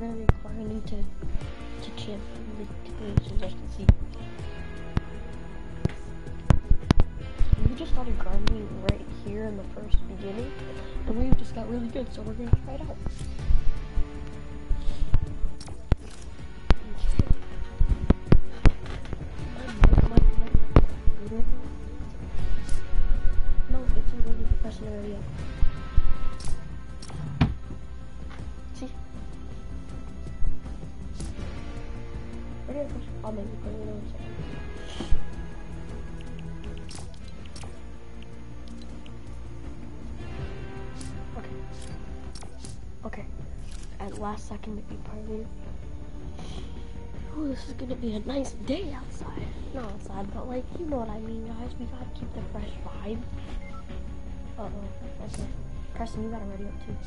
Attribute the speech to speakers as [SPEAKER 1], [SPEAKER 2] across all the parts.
[SPEAKER 1] gonna be grinding to champion League 3, so you guys can see. We just started grinding right here in the first beginning, and we just got really good, so we're gonna try it out. No, it's really professional area. See? Right here, I'll make it clear in a second. Okay. At last second to be partying. Oh, this is gonna be a nice day outside. Not outside, but like, you know what I mean, guys. We gotta keep the fresh vibe. Uh-oh. Okay. Preston, you gotta ready up too.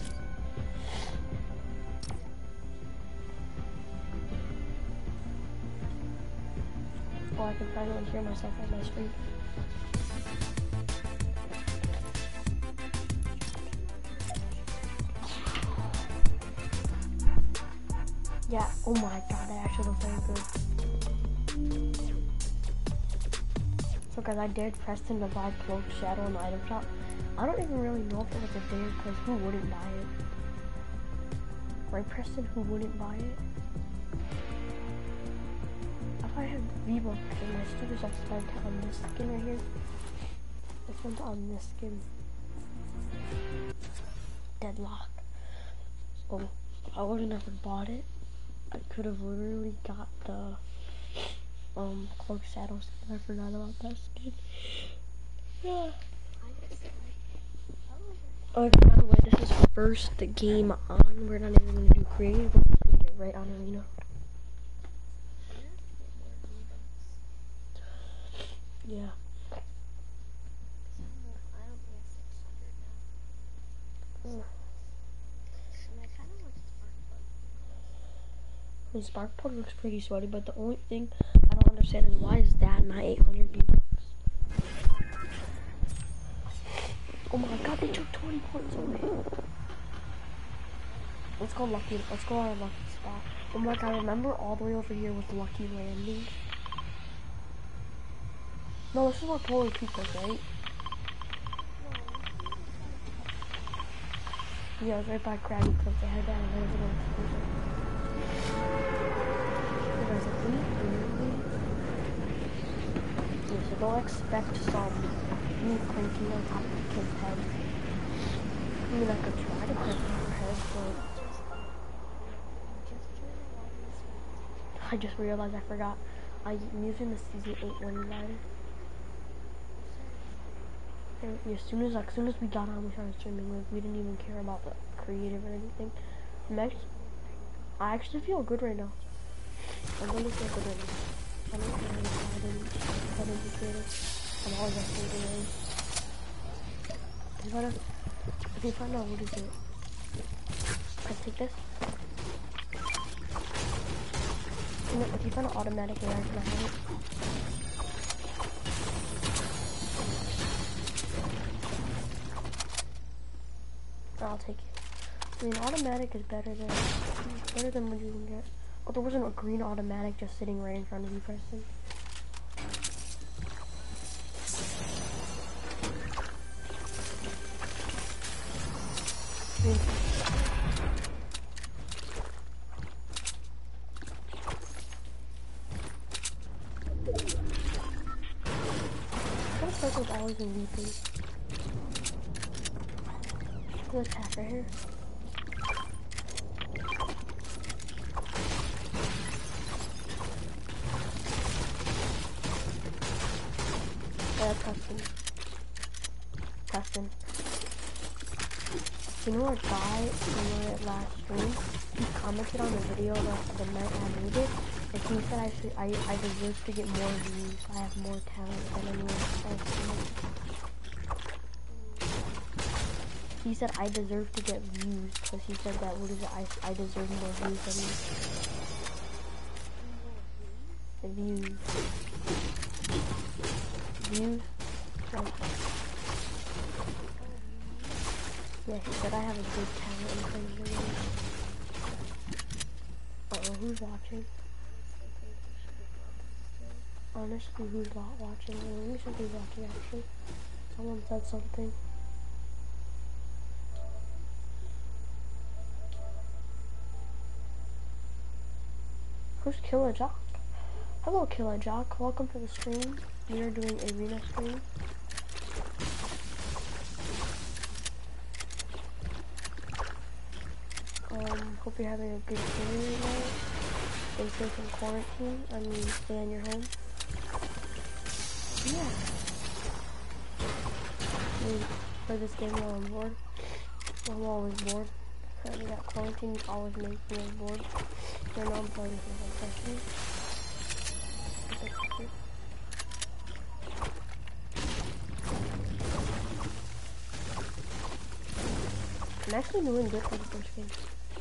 [SPEAKER 1] Oh, I can finally hear myself on my screen. Yeah, oh my god, that actually looks very good. So guys, I dared Preston to buy Cloak Shadow in the item shop. I don't even really know if it was a dare, because who wouldn't buy it? Right, Preston, who wouldn't buy it? If I had V-Bucks and my students I spent on this skin right here, I spent on this skin. Deadlock. So, if I wouldn't have bought it, I could have literally got the Cloak Shadow skin. I forgot about that skin. Yeah. Oh, by the way, this is first game on. We're not even gonna do creative. We're just gonna get right on arena. Yeah. I mean, Spark Plug looks pretty sweaty, but the only thing I don't understand is why is that not 800 V-Bucks? Oh my god, they took 20 points away. Let's go lucky. Let's go on a lucky spot. Oh my god, remember all the way over here was Lucky Landing? No, this is where Polar Peak was, right? Yeah, it was right by Krabby Cliff. They had that and there was a little exclusion. Yeah, so don't expect some me clinking on top of the kid's head. I mean, I could try to clink on her head, but I just realized I forgot. I'm using the season 8 1 line. And as soon as we got on, we started streaming. Like, we didn't even care about the creative or anything. I actually feel good right now. I really feel good right now. I don't know if I didn't be creative. I'm always actually doing. If you find out what is it, let's take this. You know, if you find an automatic AI, can I have it? I'll take it. I mean, automatic is better than what you can get. Oh, there wasn't a green automatic just sitting right in front of you, Preston. That circle's always in VP. Let's attack right here. Preston. You know a guy in my last stream, he commented on the video the night I made it, and he said I deserve to get more views. I have more talent than anyone else. He said I deserve to get views, because he said that, what is it, I deserve more views than you. The views. Views? Like, yeah, he said I have a good talent in terms of who's watching? Honestly, who's not watching? Let me see who's watching actually. Someone said something. Who's Killer Jock? Hello, Killer Jock. Welcome to the stream. We are doing arena stream. Hope you're having a good day right now. Stay safe in quarantine. I mean, stay in your home. Yeah. I mean, play this game while I'm bored. I'm always bored. Currently that quarantine always makes me bored. Right now I'm playing with my session. I'm actually doing good for the first game.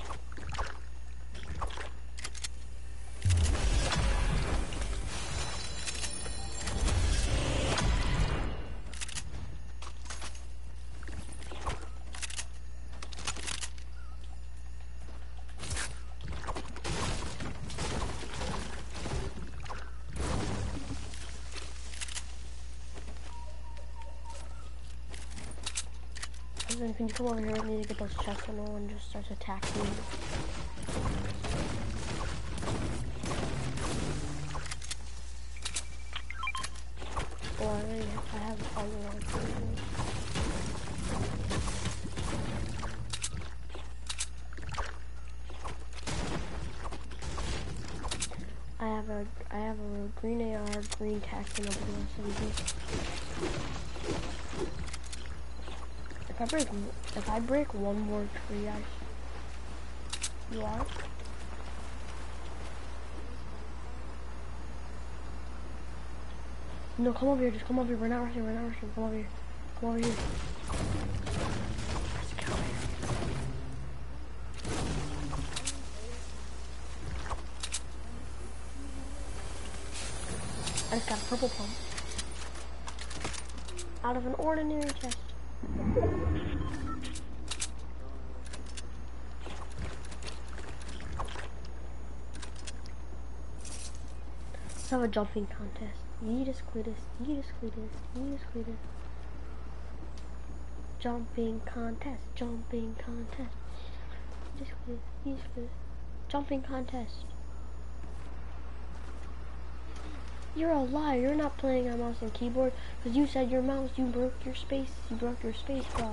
[SPEAKER 1] Then can you come over here with me to get those chests and no one just starts attacking me? Oh, I have all the ones. I have a green AR, green tac, and everything else. If I break one more tree, you are? No, come over here, just come over here, we're not rushing, come over here. Come over here. Let's get over here. I just got a purple pump. Out of an ordinary chest. Let's have a jumping contest. Yeetus Cletus, Yeetus Cletus, Yeetus Cletus. Jumping contest, jumping contest. Yeetus Cletus, Yeetus Cletus. Jumping contest. You're a liar, you're not playing on mouse and keyboard, because you said your mouse, you broke your space bar.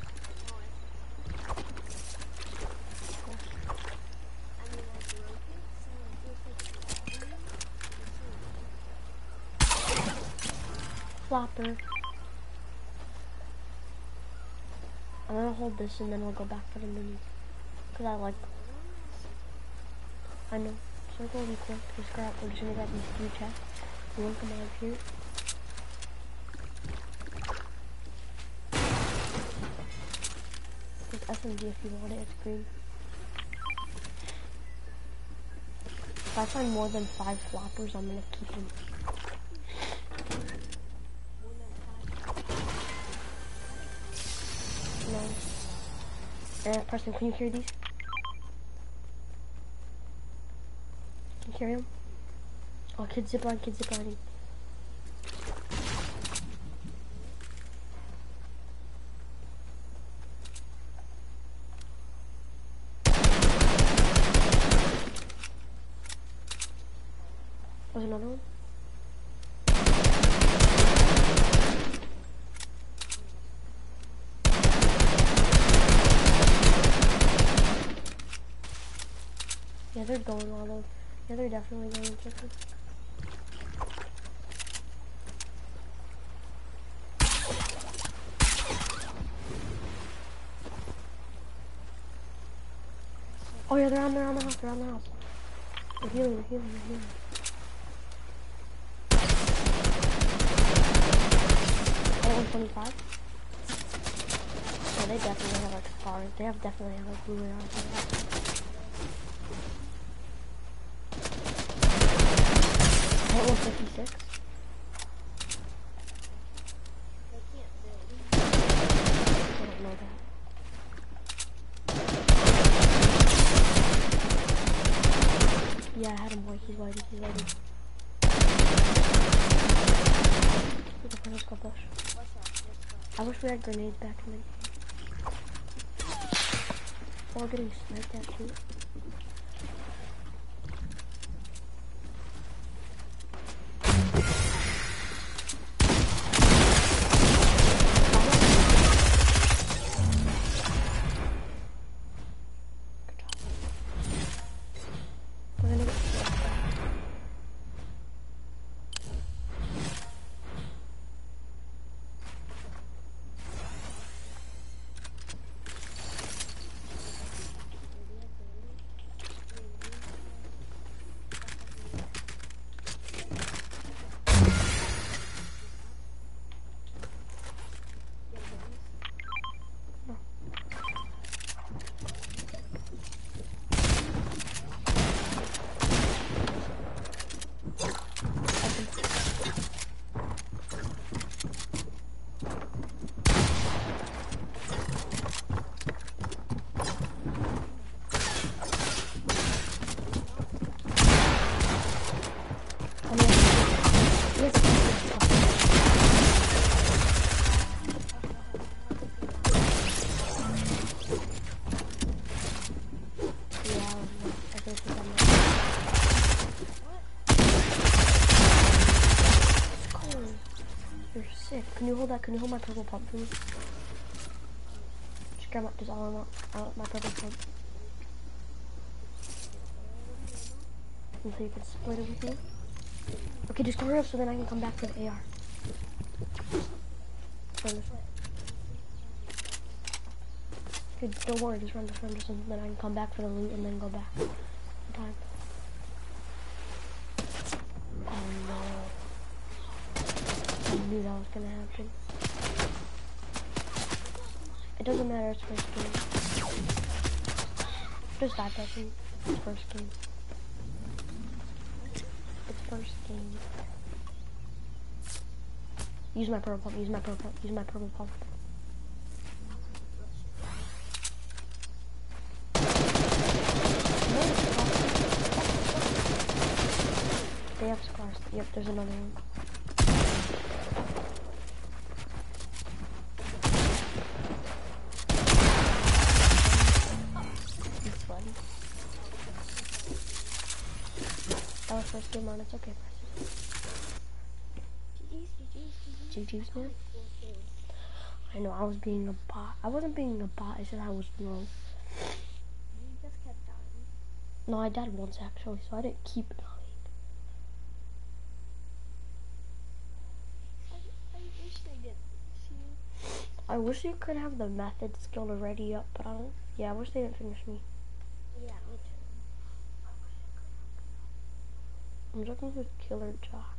[SPEAKER 1] Flopper. I'm gonna hold this and then we'll go back for the minis. Cause I know. Circle will be quick. We're just gonna grab these 3 chests. You wanna come out here? There's SMG if you want it, it's green. If I find more than 5 floppers, I'm gonna keep them. No. Preston, can you carry these? Can you carry them? Oh, kids ziplining, kids ziplining. Was another one? Yeah, they're going all over. Yeah, they're definitely going in circles. Oh yeah, they're on the house, they're healing, they're healing. Oh, 125? Oh, they definitely have like stars. They definitely have like blue arrows. I hit 156. I don't know that. He's lighting. Let's go push. I wish we had grenades back in the game. Or getting sniped at too. We're gonna get slapped back. Can you hold that? Can you hold my purple pump for me? Just grab my, just all I want my purple pump. And so you can split it with me. Okay, just hurry up so then I can come back to the AR. Run this way. Okay, don't worry, just run this, and then I can come back for the loot and then go back. In time. Oh no. I knew that was gonna happen. It doesn't matter, it's first game. Just die touching. It's first game. It's first game. Use my purple pump, use my purple pump, use my purple pump. They have scars. Yep, there's another one. That was first game on, it's okay, GG's, man. I know, I was being a bot. I wasn't being a bot, I said I was low.
[SPEAKER 2] You just kept dying.
[SPEAKER 1] No, I died once actually, so I didn't keep dying.
[SPEAKER 2] I wish they did see.
[SPEAKER 1] I wish you could have the method skill to ready up, but I don't. Yeah, I wish they didn't finish me.
[SPEAKER 2] Yeah, me too.
[SPEAKER 1] I'm looking for Killer Jock.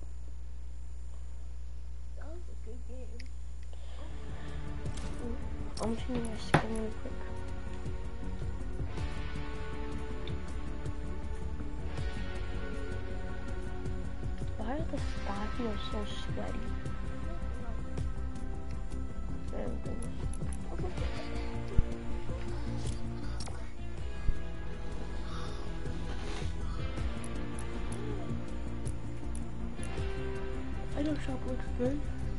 [SPEAKER 2] That was a good game.
[SPEAKER 1] I'm changing my skin real quick. Why does the sky feel so sweaty? Oh goodness. I know shop looks good.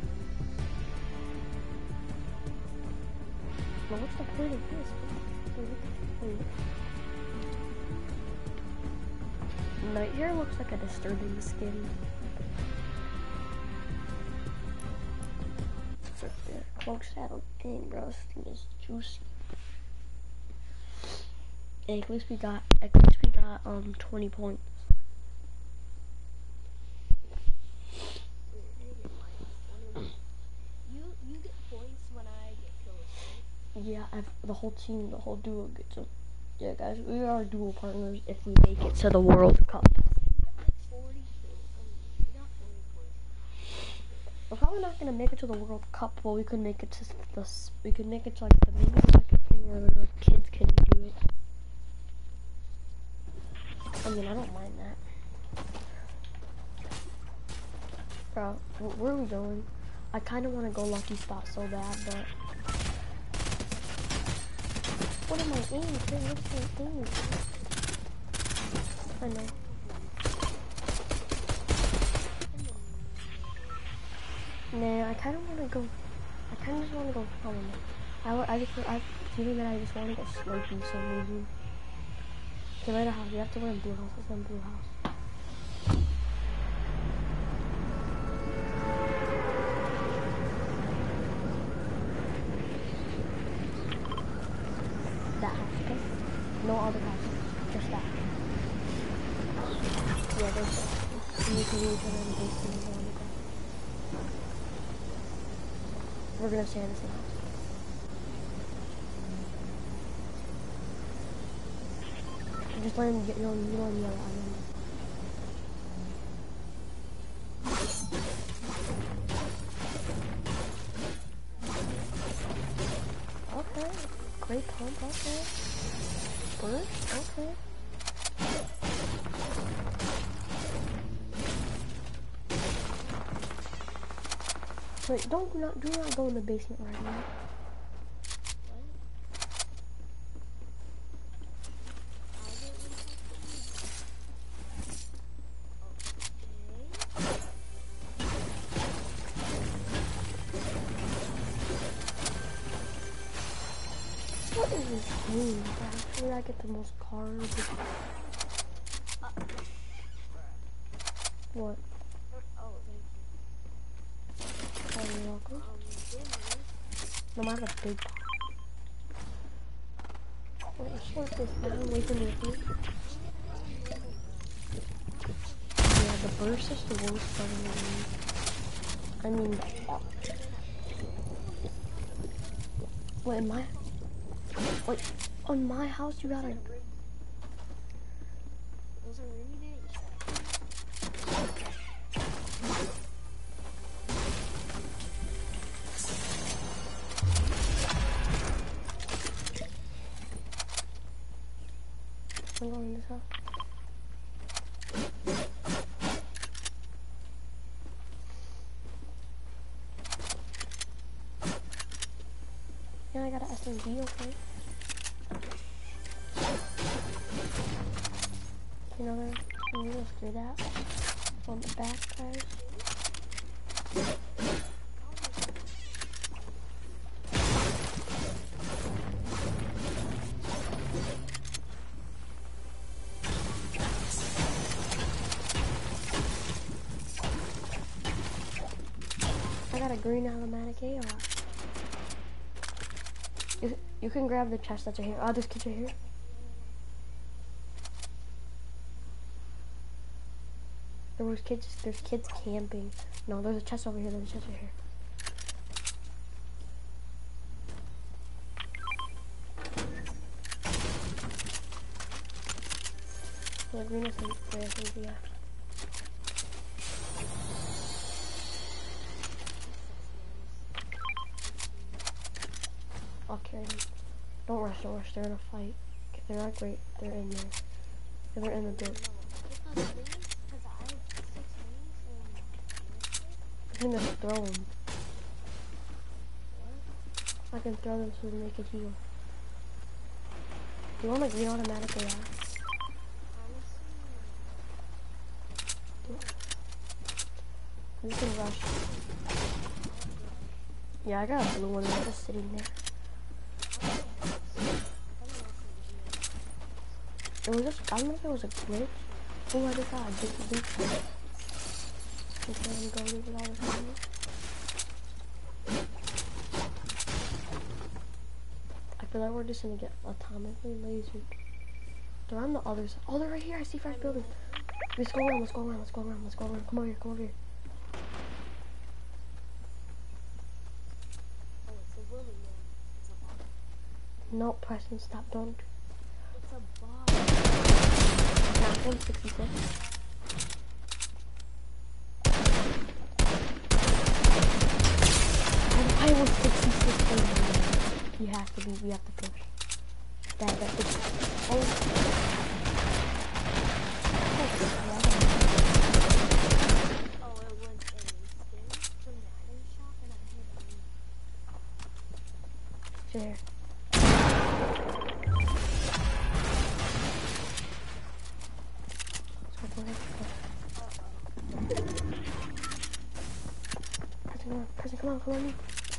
[SPEAKER 1] But what's the point of this? Night hair looks like a disturbing skin. Cloak saddle, dang bro, this thing is juicy. Hey, at least we got 20 points.
[SPEAKER 2] You get points when I get kills, right?
[SPEAKER 1] Yeah, the whole team, the whole duo gets them. Yeah, guys, we are dual partners if we make it to the World Cup.
[SPEAKER 2] We got like 40 kills. We got 40 points.
[SPEAKER 1] We're probably not gonna make it to the World Cup, but we could make it to this. We could make it to like maybe like a thing where like kids can do it. I mean, I don't mind that. Bro, where are we going? I kind of want to go lucky spot so bad, but what am I aiming? What's my aim? I know. Nah, I kind of want to go. I kind of just want to go. I don't know. I'm feeling that I just want to go Slurpee for some reason. Okay, light a house. You have to learn blue house. Let's learn blue house. That house, okay? No other houses. Just that. Yeah, there's that. And you can use it in the basement and on the ground. We're gonna stay in the same house. Just let him get you don't yell at him. Okay. Great pump, okay. Burst, okay. Wait, do not go in the basement right now. What is this game? Actually, I get the most cards. What?
[SPEAKER 2] Oh, thank
[SPEAKER 1] Oh, you're welcome.
[SPEAKER 2] you.
[SPEAKER 1] No, I have a big pot. Wait, let's sort this down. Wait for me to do. Yeah, the burst is the worst part of the game. I mean, wait, wait, on my house you gotta.
[SPEAKER 2] Those are rainy days.
[SPEAKER 1] I'm going in this house. Yeah, I got an SMG, okay. You know that? Can you just do that? On the back, guys. I got a green automatic AR. You can grab the chest that's right here. Oh, there's kids right here. There's kids camping. No, there's a chest over here. There's a chest right here. Yeah, green is yeah. I'll carry them. Don't rush, they're in a fight. Okay, they're not great, they're in there. They're in the dirt. I can just throw them. I can throw them so they can heal. You want a green automatic AR? You can rush. Yeah, I got a blue one just sitting there. It was just, I don't know if it was a glitch. Oh, I just got a big loot. Okay, I'm going to leave it all the time. I feel like we're just gonna get atomically lasered. They're on the other side. Oh, they're right here. I see 5 buildings. Let's go around. Come over here.
[SPEAKER 2] Oh, it's a bully, man. It's a bot.
[SPEAKER 1] No, Preston, stop. Don't.
[SPEAKER 2] It's a bot.
[SPEAKER 1] Not 166. I was 66. We have to push. That is. Oh.
[SPEAKER 2] Oh, it was a skin from Madden shop, and I hit him.
[SPEAKER 1] There. Come on, come on.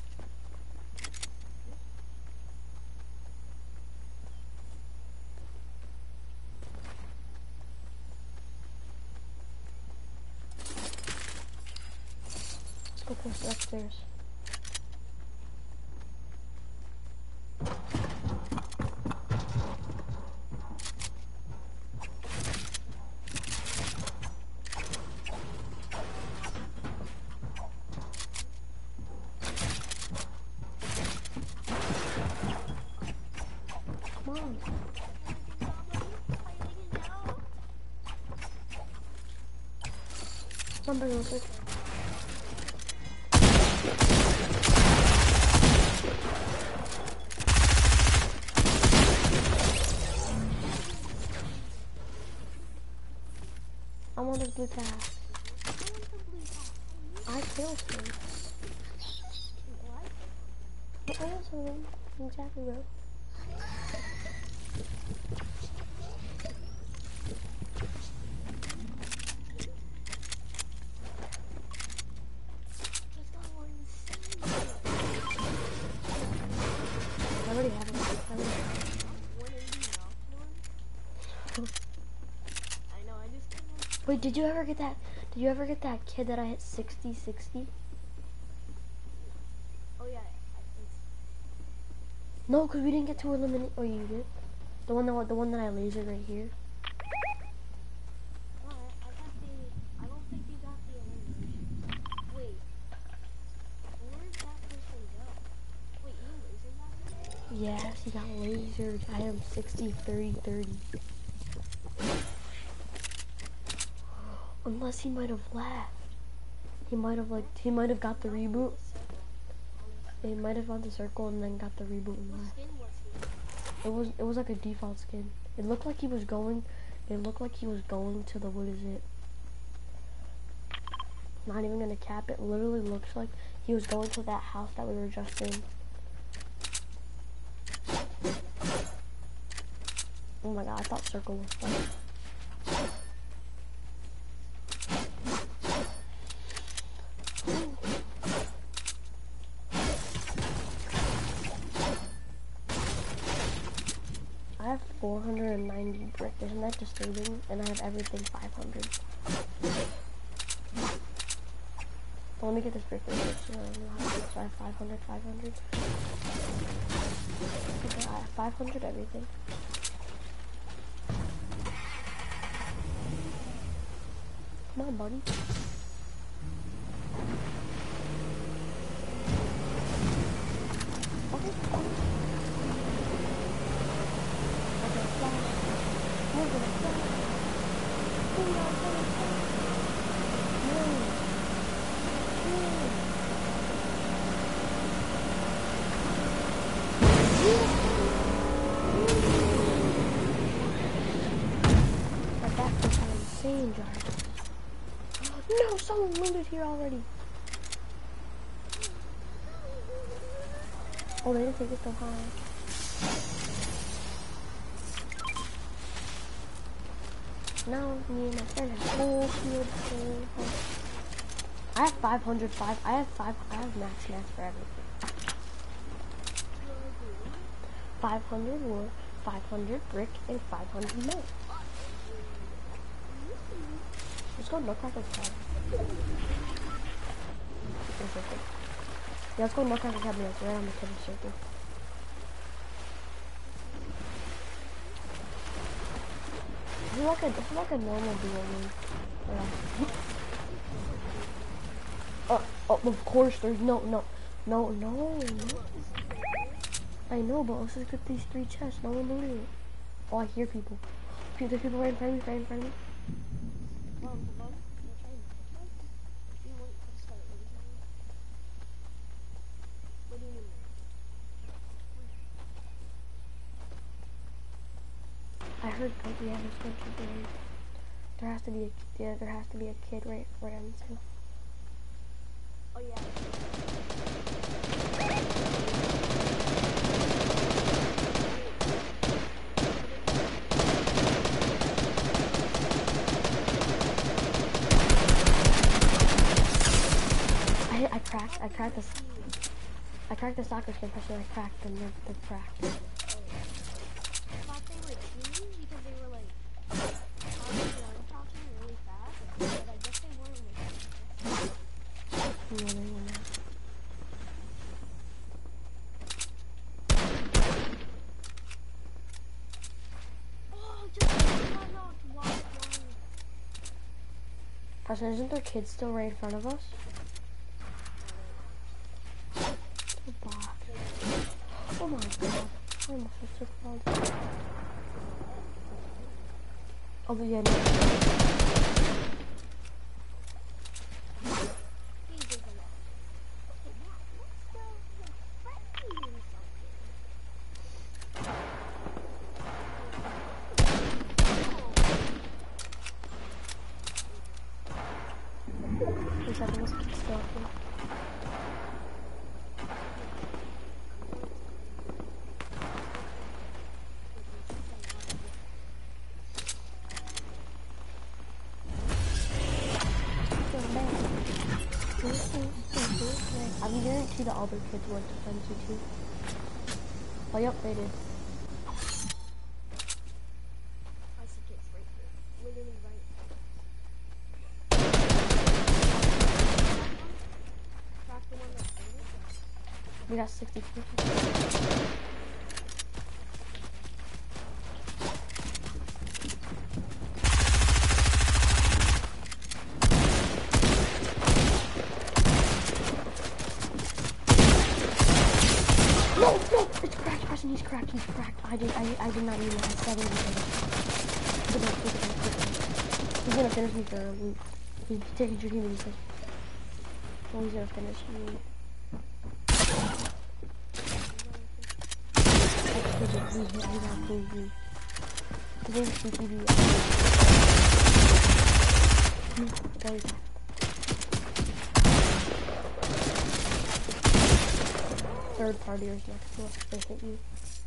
[SPEAKER 1] Let's go push it upstairs. Come on. Come on, real quick. I want this blue pass. I killed him. I killed him. Exactly, bro. I already have it. Wait, did you ever get that? Did you ever get that kid that I hit 60-60?
[SPEAKER 2] Oh yeah, I think so.
[SPEAKER 1] No, because we didn't get to eliminate. Oh, you did. The one that I lasered right here.
[SPEAKER 2] Oh, I don't think you got the elimination. Wait, where did that person go? Wait, you lasered that?
[SPEAKER 1] Yes, he got lasered. I am 60-30-30. Unless he might have left. He might have got the reboot. He might have gone to circle and then got the reboot and left. It was like a default skin. It looked like he was going to the, what is it? Not even gonna cap it. Literally looks like he was going to that house that we were just in. Oh my god, I thought circle was fun. I have 490 brick, isn't that disturbing? And I have everything 500. Let me get this brick real quick so I know how to do it. So I have 500. Okay, I have 500 everything. Come on, buddy. Insane drivers. No, someone landed here already. Oh, they didn't take it so high. Now me and my friend have full shield. I have 505. I have max for everything. 500 wood, 500 brick, and 500 metal. Let's go Nutcracker's cabin. Yeah, let's go Nutcracker's cabin. It's right on the kitchen circle. This is like a normal duo move. Yeah. Oh, of course there's no. I know, but let's just get these 3 chests. No one looted it. Oh, I hear people. There's people right in front of me, I heard yeah, there's going to be. There has to be a kid right on this hill.
[SPEAKER 2] Oh yeah.
[SPEAKER 1] I cracked the soccer skin, especially I cracked them, they're cracked.
[SPEAKER 2] I thought they were teaming because they were like talking really fast, but I guess they weren't with me.
[SPEAKER 1] Yeah, they were not.
[SPEAKER 2] Oh, just got knocked. Why?
[SPEAKER 1] Preston, isn't there kids still right in front of us? The box. Oh my god. I almost hit your frog. Oh, but yeah, no. Please have this kid still up here. I guarantee the other kids want to friends you too. Oh, yep, they did.
[SPEAKER 2] I see kids right here. Literally right. Crack the one that's faded.
[SPEAKER 1] We got 64. No, it's cracked, Preston, he's cracked. I did not mean that. I said it. He's gonna finish me for he's taking your team and he says, oh, he's gonna finish me. He's not proving me. He's gonna CTV. Third partiers next to us, they hit you.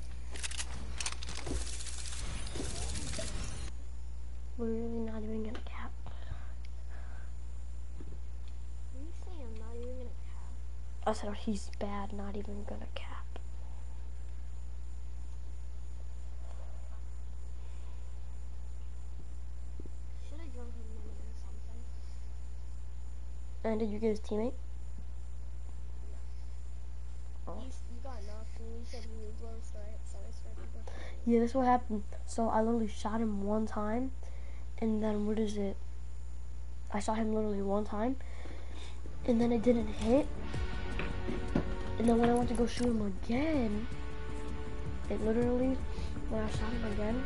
[SPEAKER 1] We're really not even gonna cap.
[SPEAKER 2] When you say I'm not even gonna cap,
[SPEAKER 1] I said he's bad, not even gonna cap.
[SPEAKER 2] should I drunk him or something?
[SPEAKER 1] And did you get his teammate?
[SPEAKER 2] You got knocked and you said he was low, so I started looking.
[SPEAKER 1] Yeah, that's what happened. So I literally shot him one time, and then what is it? I shot him literally one time, and then it didn't hit. And then when I went to go shoot him again, it literally, when I shot him again,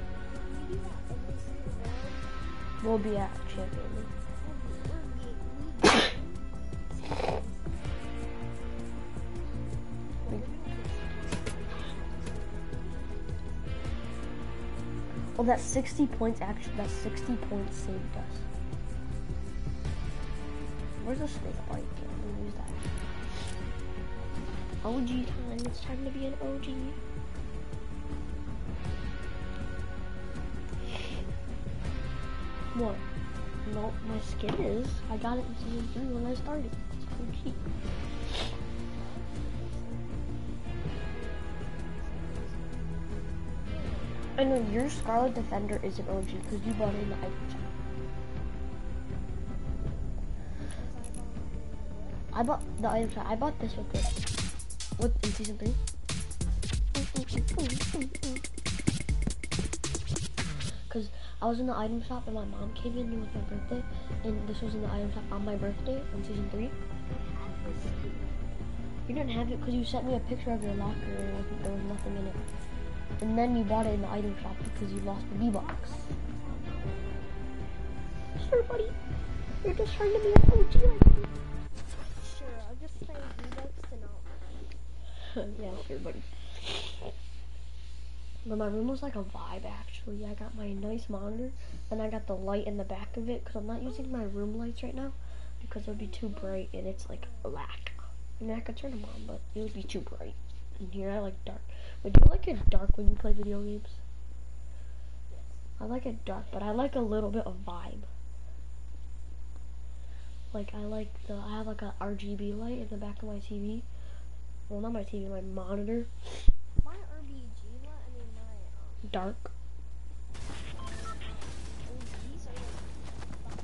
[SPEAKER 1] we'll be at champion. Well, that 60 points saved us. Where's the snake bite? Let me use that. OG time. It's time to be an OG. What? No, my skin is. I got it in season 3 when I started. It's OG. I know your Scarlet Defender isn't OG because you bought it in the item shop. I bought the item shop. I bought this with it. In season 3. Because I was in the item shop and my mom came in with my birthday, and this was in the item shop on my birthday in season 3. You didn't have it because you sent me a picture of your locker and there was nothing in it. And then you bought it in the item shop because you lost the V-Box. Sure, buddy. You're just trying to be an OG like me.
[SPEAKER 2] Sure, I'll just say V-Bucks and all.
[SPEAKER 1] Yeah, sure, buddy. But my room was like a vibe, actually. I got my nice monitor, and I got the light in the back of it because I'm not using my room lights right now because it would be too bright and it's like black. I mean, I could turn them on, but it would be too bright. In here, I like dark. Would you like it dark when you play video games? I like it dark, but I like a little bit of vibe. Like I have like a RGB light in the back of my TV. Well, not my TV, my monitor.
[SPEAKER 2] My RBG light, I mean my
[SPEAKER 1] Dark.
[SPEAKER 2] OGs are like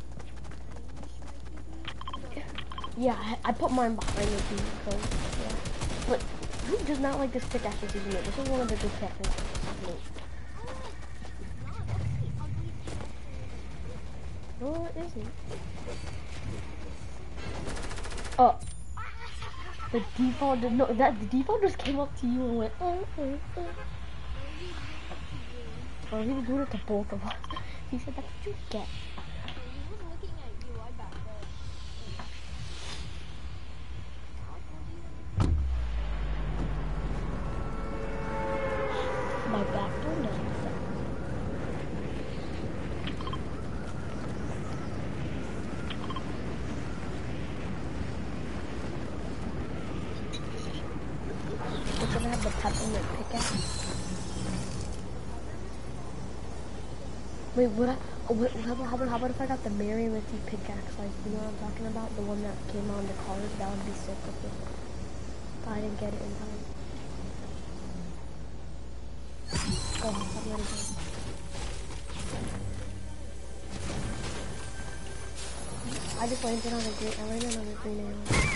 [SPEAKER 2] behind my TV.
[SPEAKER 1] Yeah, I put mine behind the TV because, yeah. But who does not like this pickaxe this season? This is one of the good pickaxes.
[SPEAKER 2] No, that's the ugly pickaxe.
[SPEAKER 1] No, it isn't. Oh. The default did no, that the default just came up to you and went, oh. Oh, he was doing it to both of us. He said, that's what you get.
[SPEAKER 2] He was looking at you, I bet that.
[SPEAKER 1] My back door doesn't fit. We're gonna have the peppermint pickaxe. Wait, how about if I got the Mary Mitty pickaxe? Like, you know what I'm talking about? The one that came on the cars? That would be sick with it. But I didn't get it in time. Oh, I'm ready to go. I just landed on a green arrow.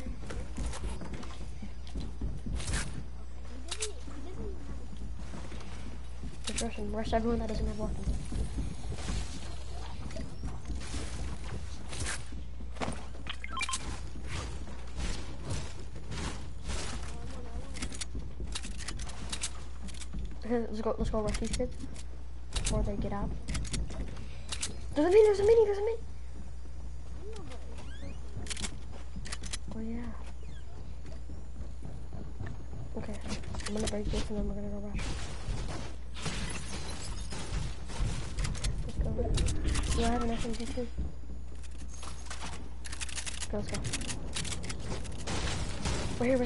[SPEAKER 1] Rush everyone that doesn't have weapons. Okay, let's go rush these kids before they get out. There's a mini. Oh yeah. Okay, I'm gonna break this and then we're gonna go rush. Do I have an SMG too? Let's go. We're here.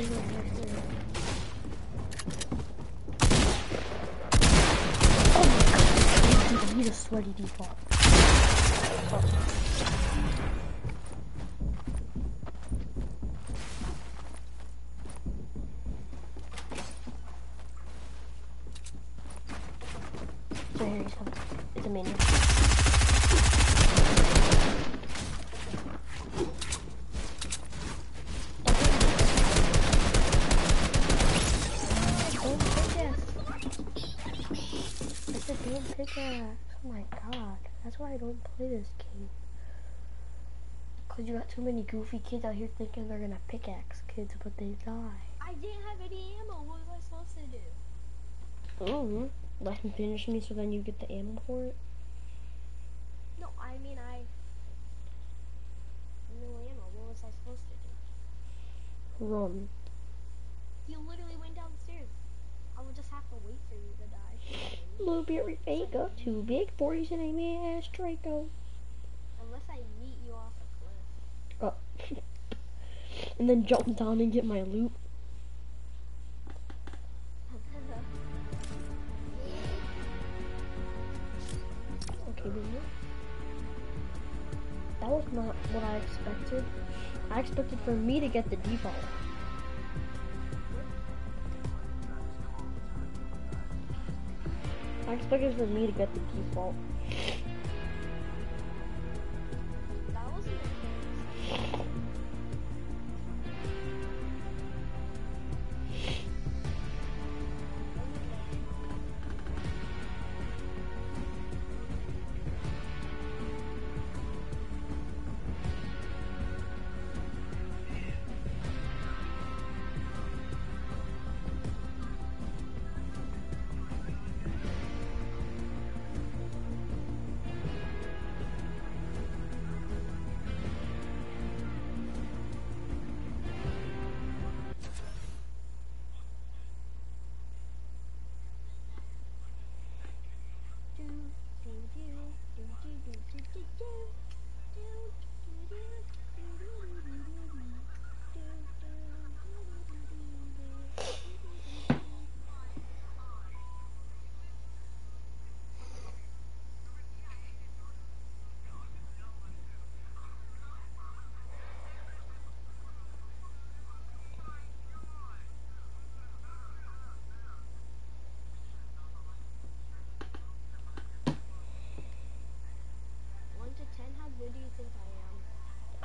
[SPEAKER 1] Oh my god, he's a sweaty default. Oh. So here he's coming. It's a minion. Pickaxe. Oh my god. That's why I don't play this game. Cause you got too many goofy kids out here thinking they're gonna pickaxe kids, but they die.
[SPEAKER 2] I didn't have any ammo. What was I supposed to do?
[SPEAKER 1] Let him finish me so then you get the ammo for it.
[SPEAKER 2] No, I mean no ammo. What was I supposed to do?
[SPEAKER 1] Run.
[SPEAKER 2] You literally went downstairs. I would just have to wait for you to die.
[SPEAKER 1] Blueberry Fago, too big boys and a mass Draco.
[SPEAKER 2] Unless I meet you off a cliff.
[SPEAKER 1] Oh. And then jump down and get my loot. Okay, baby. That was not what I expected. I expected for me to get the default. I expected for me to get the default.
[SPEAKER 2] That wasn't a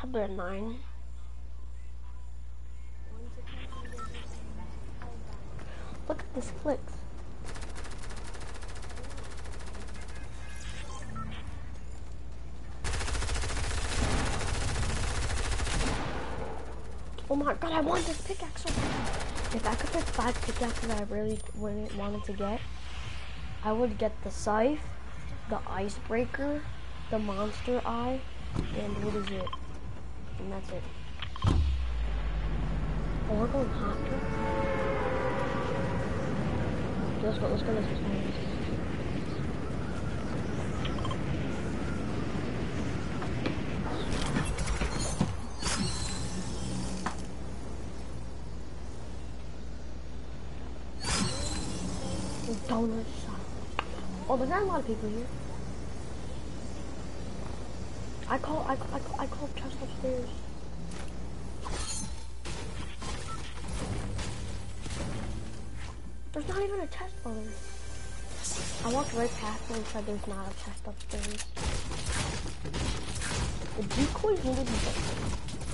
[SPEAKER 1] Probably a 9.
[SPEAKER 2] 1 to 10, I'm giving it a 9.
[SPEAKER 1] Look at this clicks. Oh my god, I want this pickaxe so bad. If I could pick 5 pickaxes that I really wanted to get, I would get the scythe, the icebreaker, the monster eye, and what is it? And that's it. Oh, we're going hot. Let's go, let's go, let's go. Donut shop. Oh, there's not a lot of people here. I called chest upstairs. There's not even a chest on there. I walked right past it and said there's not a chest upstairs. The decoys needed to be fixed.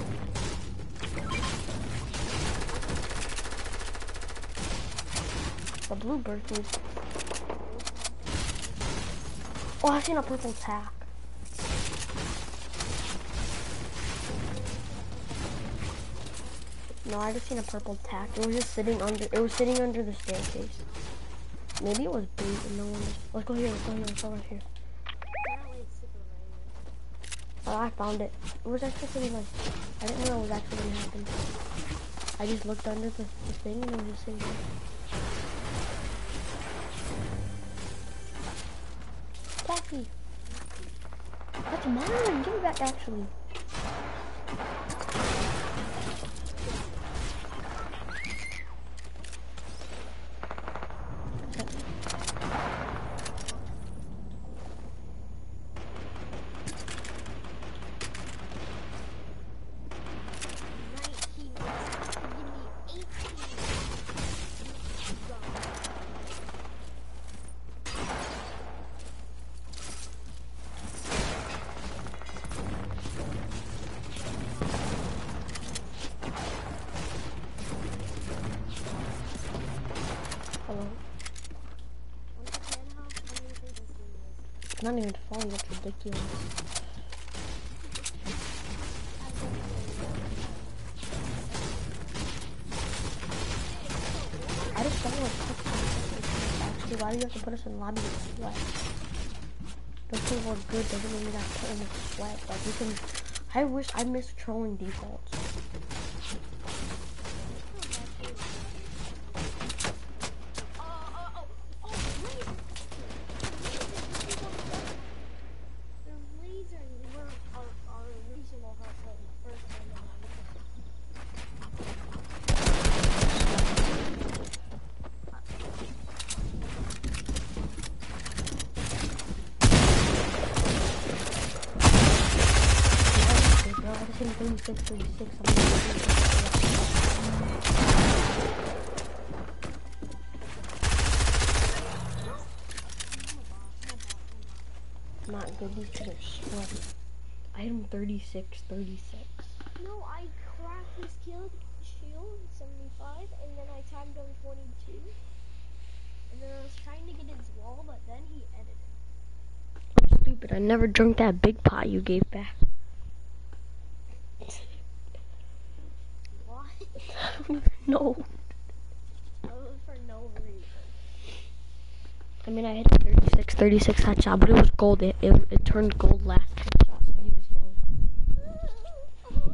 [SPEAKER 1] The blue bird needs. Oh, I seen a purple tack. No, I just seen a purple tack. It was just sitting under. It was sitting under the staircase. Maybe it was bait and no one was. Let's go here. Let's go here. Let's go right here. Oh, I found it. It was actually pretty nice. I didn't know it was actually gonna happen. I just looked under the thing and it was just sitting there. Taffy. That's mine. Give it back, actually. It's not even falling, that's ridiculous. I just don't want to actually, why do you have to put us in lobby with sweat? Just because we're good doesn't mean we got to put in with sweat. Like we can, I wish I missed trolling defaults. Not good, these kids are sweaty. Item 36.
[SPEAKER 2] No, I cracked his shield 75 and then I timed him 22. And then I was trying to get his wall, but then he edited.
[SPEAKER 1] Stupid, I never drank that big pot you gave back.
[SPEAKER 2] What?
[SPEAKER 1] I don't even know.
[SPEAKER 2] That was for no reason. I
[SPEAKER 1] mean, I hit a 36 headshot, but it was gold. It turned gold last headshot, so he was low.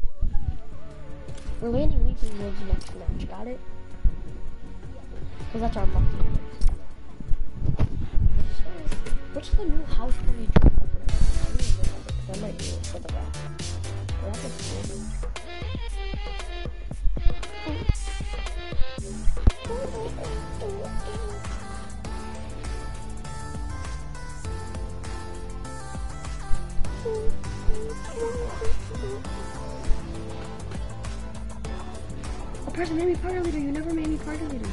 [SPEAKER 1] We're landing Leaping Woods next match, got it? Because that's our lucky place. What's the new house where you drove over there? I don't even remember, because I might do it for the back. Well, that was cool. Oh, Preston made me party leader. You never made me party leader.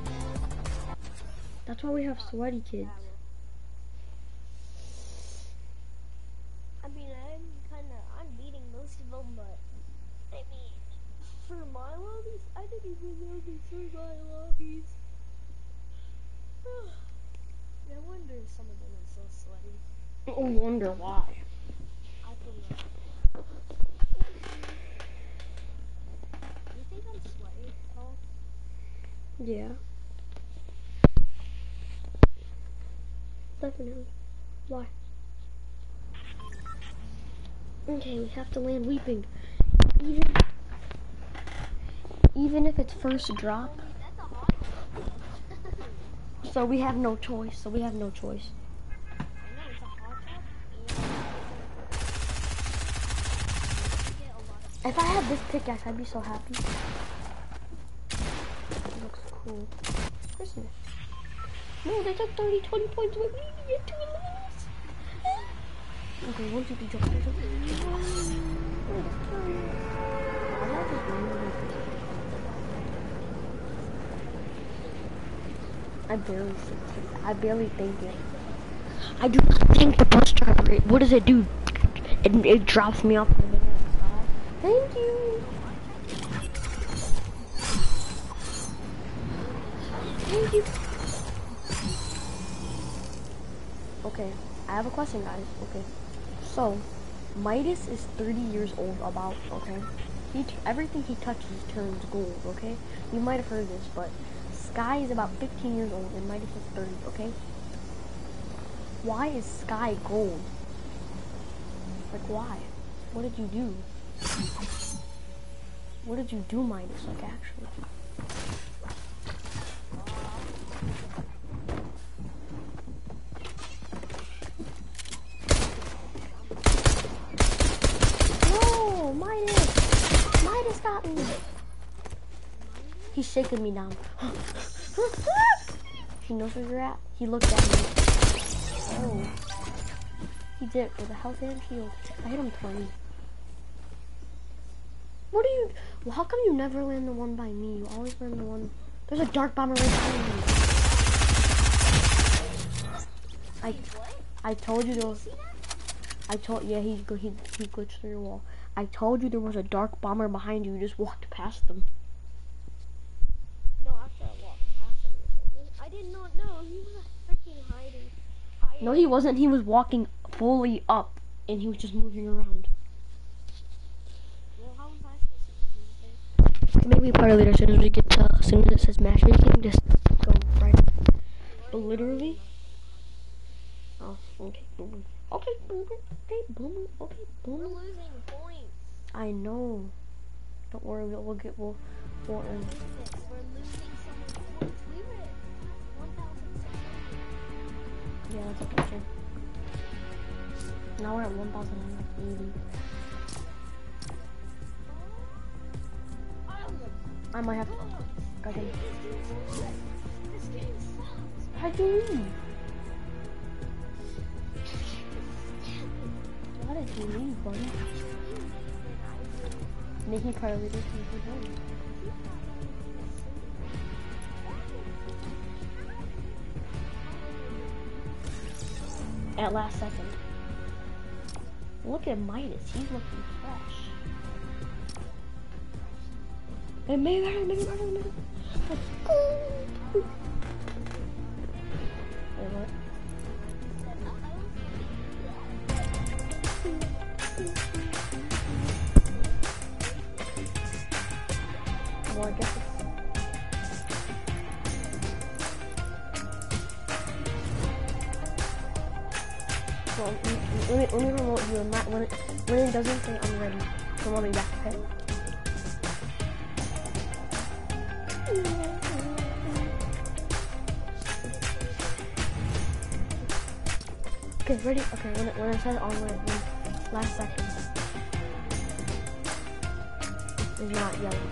[SPEAKER 1] That's why we have sweaty kids.
[SPEAKER 2] I mean, I'm beating most of them for my lobbies? I didn't even know these were my lobbies. No wonder some of them are so sweaty.
[SPEAKER 1] I wonder why.
[SPEAKER 2] I don't know. You think I'm sweaty at all?
[SPEAKER 1] Yeah. Definitely. Why? Okay, we have to land weeping. Even if it's first drop.
[SPEAKER 2] That's a hot one.
[SPEAKER 1] So we have no choice.
[SPEAKER 2] I know it's a hot tub, and get a lot of.
[SPEAKER 1] If I had this pickaxe, I'd be so happy. It looks cool. Christmas. No, they took 20 points away. We need to get 2 eliminates. Okay, 1, 2, 3, jump. I barely think it. I do not think the bus driver. What does it do? It drops me off in the middle of the sky. Thank you. Thank you. Okay, I have a question, guys. Okay, so Midas is 30 years old. About okay, everything he touches turns gold. Okay, you might have heard this, but Sky is about 15 years old and Midas is 30. Okay, why is Sky gold? Like why? What did you do? What did you do, Midas? Like actually? No, Midas got me. He's shaking me down. He knows where you're at. He looked at me. Oh. He did it for the health and shield. I hit him 20. What are you... Well, how come you never land the one by me? You always land the one... There's a dark bomber right behind me. I told you there was... Yeah, he glitched through your wall. I told you there was a dark bomber behind you. You just walked past them.
[SPEAKER 2] No, after I walked past him, I did not know he was freaking hiding.
[SPEAKER 1] No, he wasn't. He was walking fully up, and he was just moving around.
[SPEAKER 2] Well, how was I supposed to know?
[SPEAKER 1] Maybe part of it as soon as we get to, as soon as it says matchmaking, just go right. But literally. Oh, okay, boom. Okay, boom. Okay, boom. Okay, boom.
[SPEAKER 2] We're losing points.
[SPEAKER 1] I know. Don't worry, we'll earn.
[SPEAKER 2] We're losing so many points. We were at 1,600.
[SPEAKER 1] Yeah, that's a picture. Now we're at 1,980. I might have to. Okay.
[SPEAKER 2] This game sucks.
[SPEAKER 1] How'd you leave? Why did you leave, buddy? Making part of it is at last second. Look at Midas, he's looking fresh. And maybe. Let's go. Wait, what? Well, I guess it's... Well, let me remote you and when it doesn't say I'm ready, remote me back, okay? Okay, ready? Okay, when it says onward, last second. It's not yellow.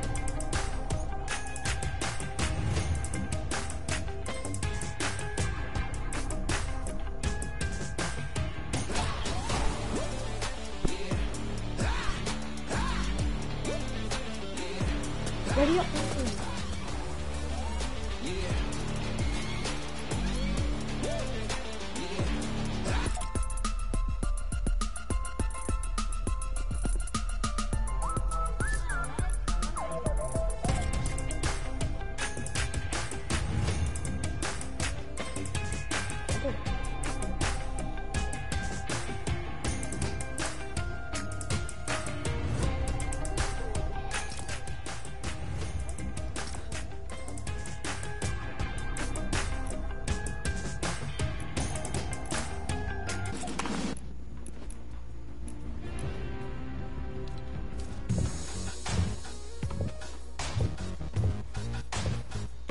[SPEAKER 1] Ready up.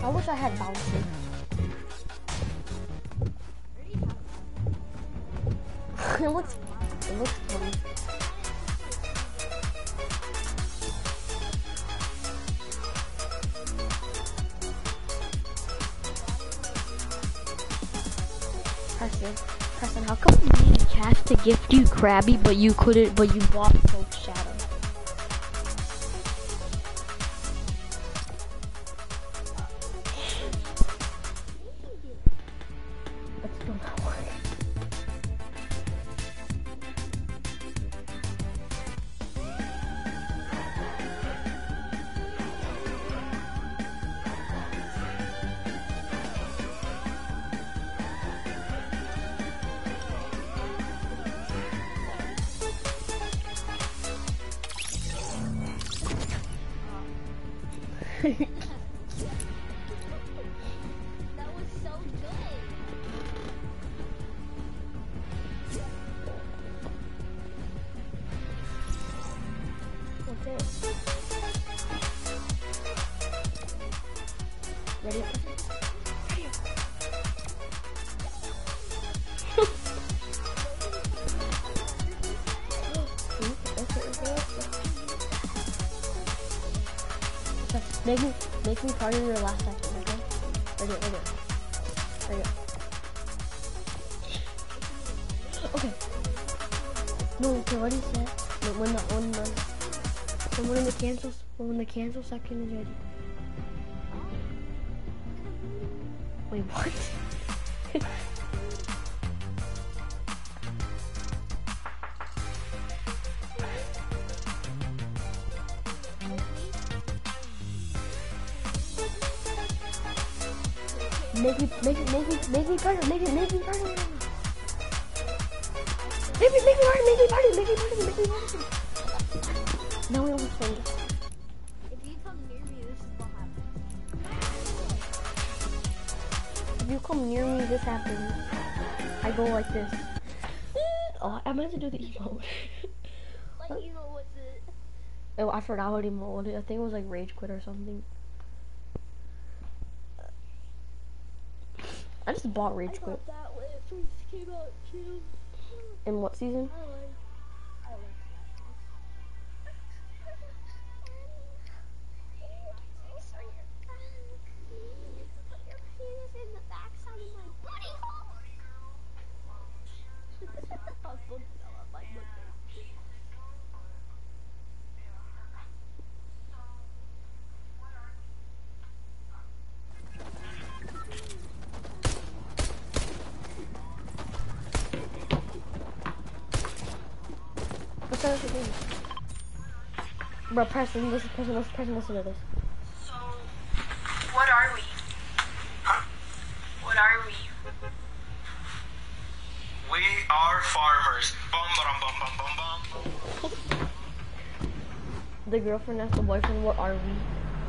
[SPEAKER 1] I wish I had bouncing. It looks funny. Preston, how come you needed Cass to gift you Krabby, but you bought Soap Shadow? That's still not working.
[SPEAKER 2] That was so good.
[SPEAKER 1] Okay. Ready? Make me part of your last second, okay? Right here. Okay. No, okay, what he said. When the cancel section is ready. Wait, what? Make me part of it. Now we almost find it.
[SPEAKER 2] If you come near me, this is what happens.
[SPEAKER 1] If you come near me, this happens. I go like this. Oh, I meant to do the emote.
[SPEAKER 2] Like, emote, what's it?
[SPEAKER 1] Oh, I forgot what emote was. I think it was like rage quit or something. I just bought rage quit.
[SPEAKER 2] I thought that when it first came out too.
[SPEAKER 1] In what season?
[SPEAKER 2] I like that. Put your penis in the backside of my booty hole. I was supposed to tell on my birthday.
[SPEAKER 1] What's that other thing? Bro, Preston, listen to this.
[SPEAKER 3] So, what are we? Huh? What are we?
[SPEAKER 4] We are farmers. Bum, bum, bum, bum, bum, bum.
[SPEAKER 1] The girlfriend asked the boyfriend, what are we?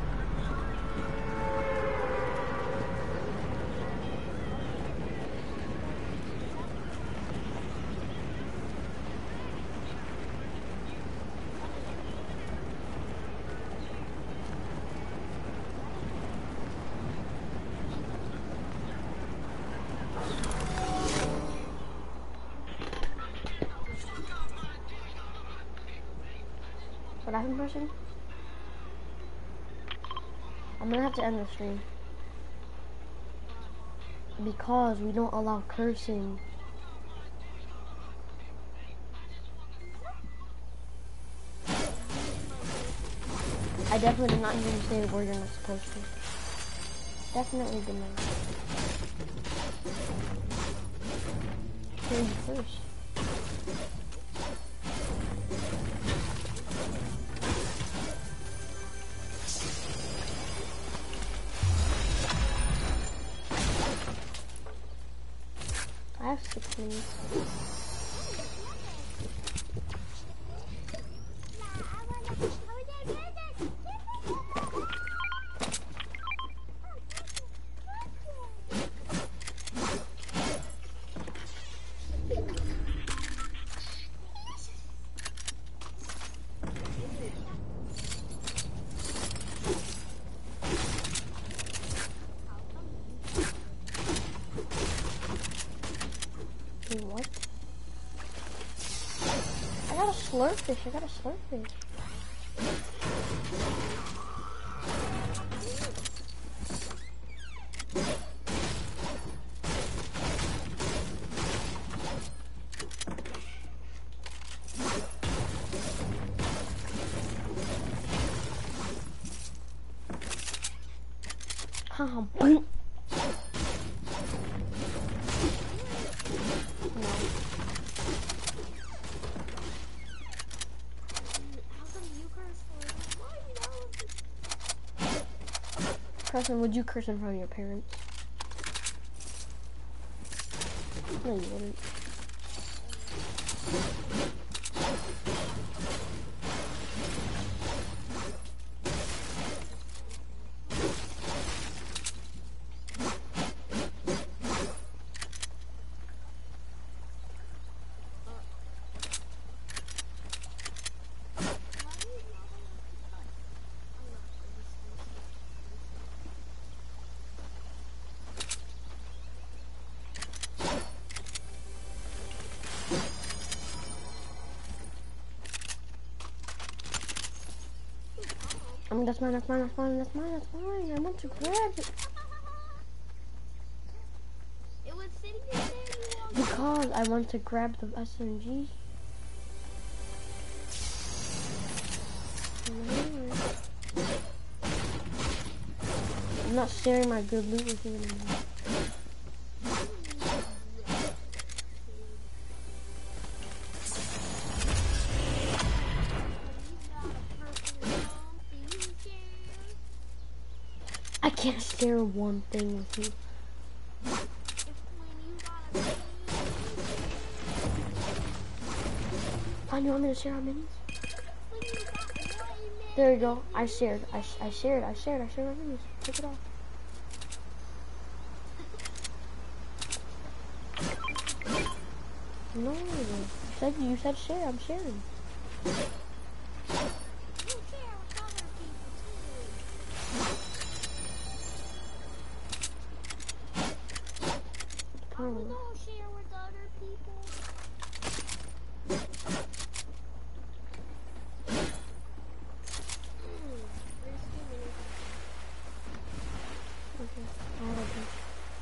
[SPEAKER 1] What happened, person? I'm gonna have to end the stream. Because we don't allow cursing. I definitely did not hear you say a word you're not supposed to. Definitely did not. Hear you first. I have 6 minutes. Wait, what? I got a slurpfish. I got a slurpfish. Haha, boom. Preston, would you curse in front of your parents? No, you wouldn't. I mean, that's mine, that's mine, that's mine, that's mine, that's mine. I want to grab it.
[SPEAKER 2] It was sitting there.
[SPEAKER 1] Because I want to grab the SMG. I'm not sharing my good loot with you anymore. I can't share one thing with you. Fine, you want me to share our minis? There you go. I shared. I shared our minis. Take it off. No, you said share. I'm sharing.
[SPEAKER 2] Don't share with other people.
[SPEAKER 1] Okay, I have a bunch.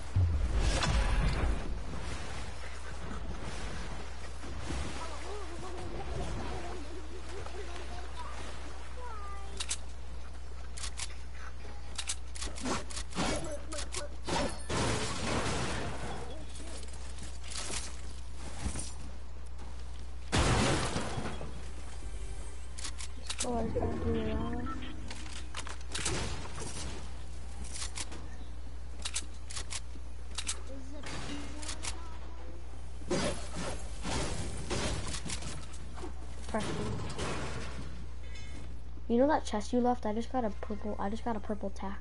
[SPEAKER 1] Oh, I just gotta do it all. Preston. You know that chest you left? I just got a purple tack.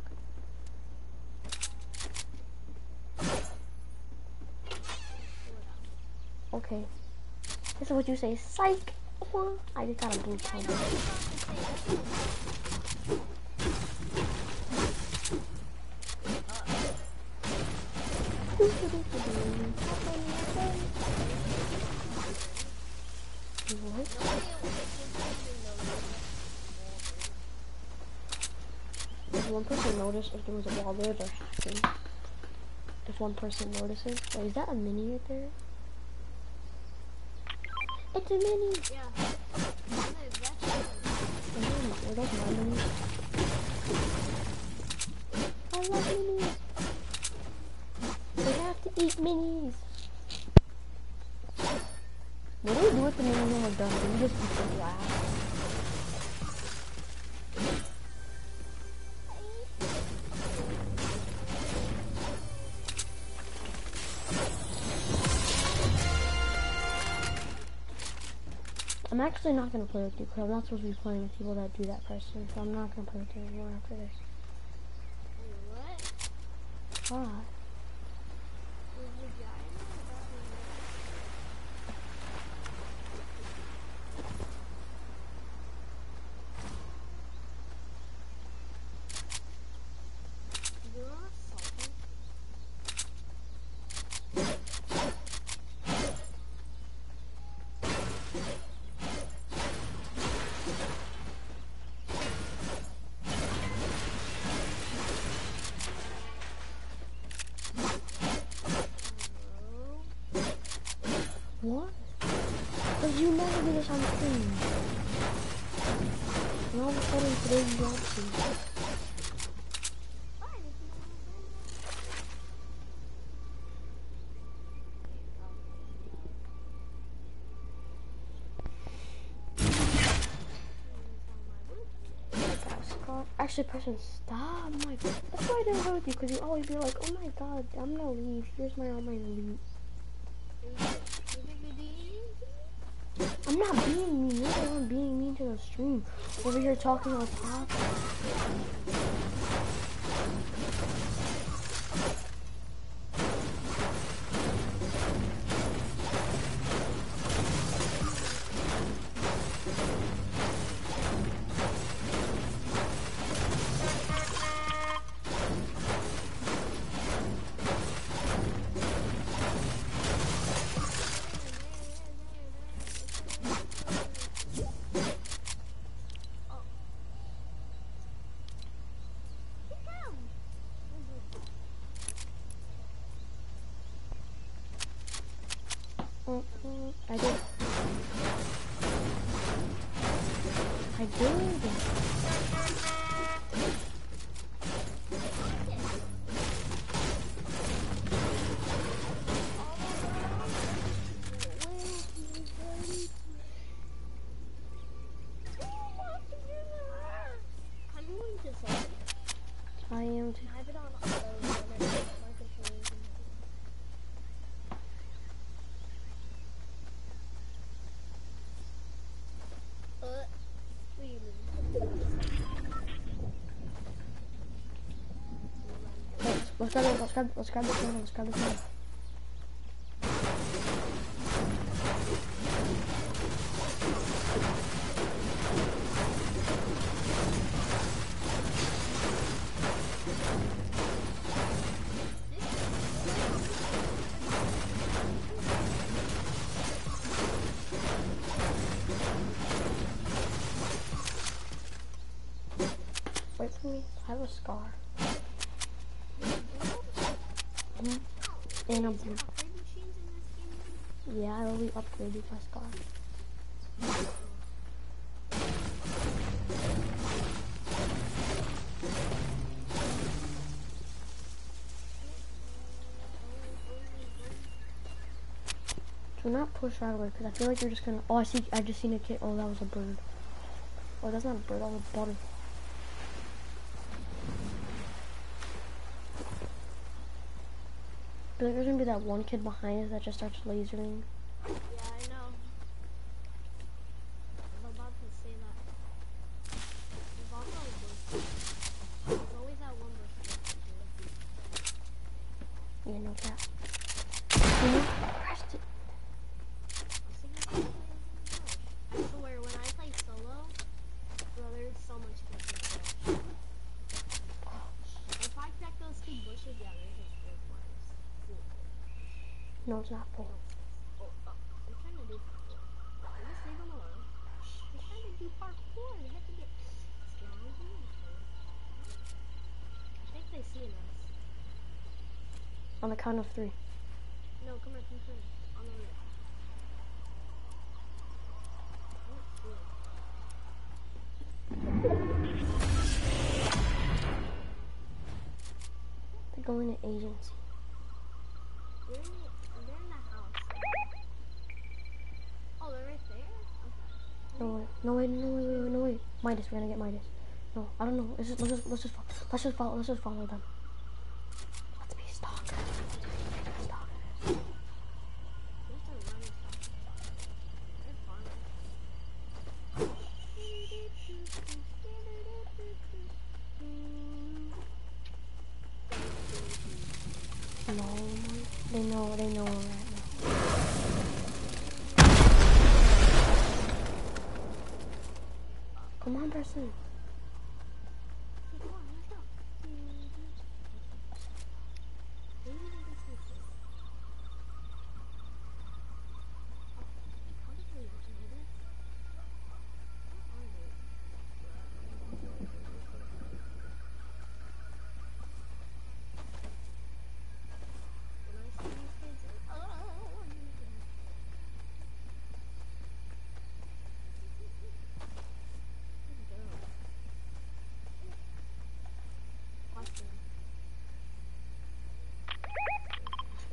[SPEAKER 1] Okay. This is what you say, psych. I just got a blue color. What? If one person noticed if there was a wall there, they're hacking. If one person notices. Wait, is that a mini right there? It's a mini!
[SPEAKER 2] Yeah.
[SPEAKER 1] Are those my minis? I love minis! We have to eat minis! What do we do with the minis when we're done? Do we just eat the glass? I'm actually not going to play with you because I'm not supposed to be playing with people that do that person, so I'm not going to play with you anymore after this.
[SPEAKER 2] What?
[SPEAKER 1] Why? What? Because you never do this on stream. And all of a sudden today you want to. Actually, Preston, stop. My God. That's why I didn't go with you, because you always be like, oh my God, I'm gonna leave. Here's my all my loot. I'm not being mean. You're the one being mean to the stream. Over here talking on top. I did. I did. I am too.
[SPEAKER 2] I have it on auto when my controller's in what do you mean?
[SPEAKER 1] Let's grab this one. Let's grab this one. Wait for me. I have a scar. And a blue. Yeah, I only upgraded my scar. Do not push right away, because I feel like you're just gonna. Oh, I just seen a kid. Oh, that was a bird. Oh, that's not a bird. That was a butter. I feel like there's gonna be that one kid behind us that just starts lasering.
[SPEAKER 2] Yeah, I know. I'm about to say that. There's also a bush. There's always that one bush.
[SPEAKER 1] You know that. You know, pressed it.
[SPEAKER 2] I swear, when I play solo, bro, there's so much bush in the bush. If I check those two bushes, yeah, there's a good one.
[SPEAKER 1] No, it's not full.
[SPEAKER 2] I'm trying to do parkour. Just leave him alone. He's trying to do parkour. You have to get strong. I think they see us.
[SPEAKER 1] On the count of 3.
[SPEAKER 2] No, come here, come here. On the roof.
[SPEAKER 1] They're going to agency.
[SPEAKER 2] They're in the house. Oh, they're right there? Okay.
[SPEAKER 1] No wait. Midas, we're gonna get Midas. No, I don't know. Let's just follow them. Let's be stalkers. No, they know right now. Come on, Preston.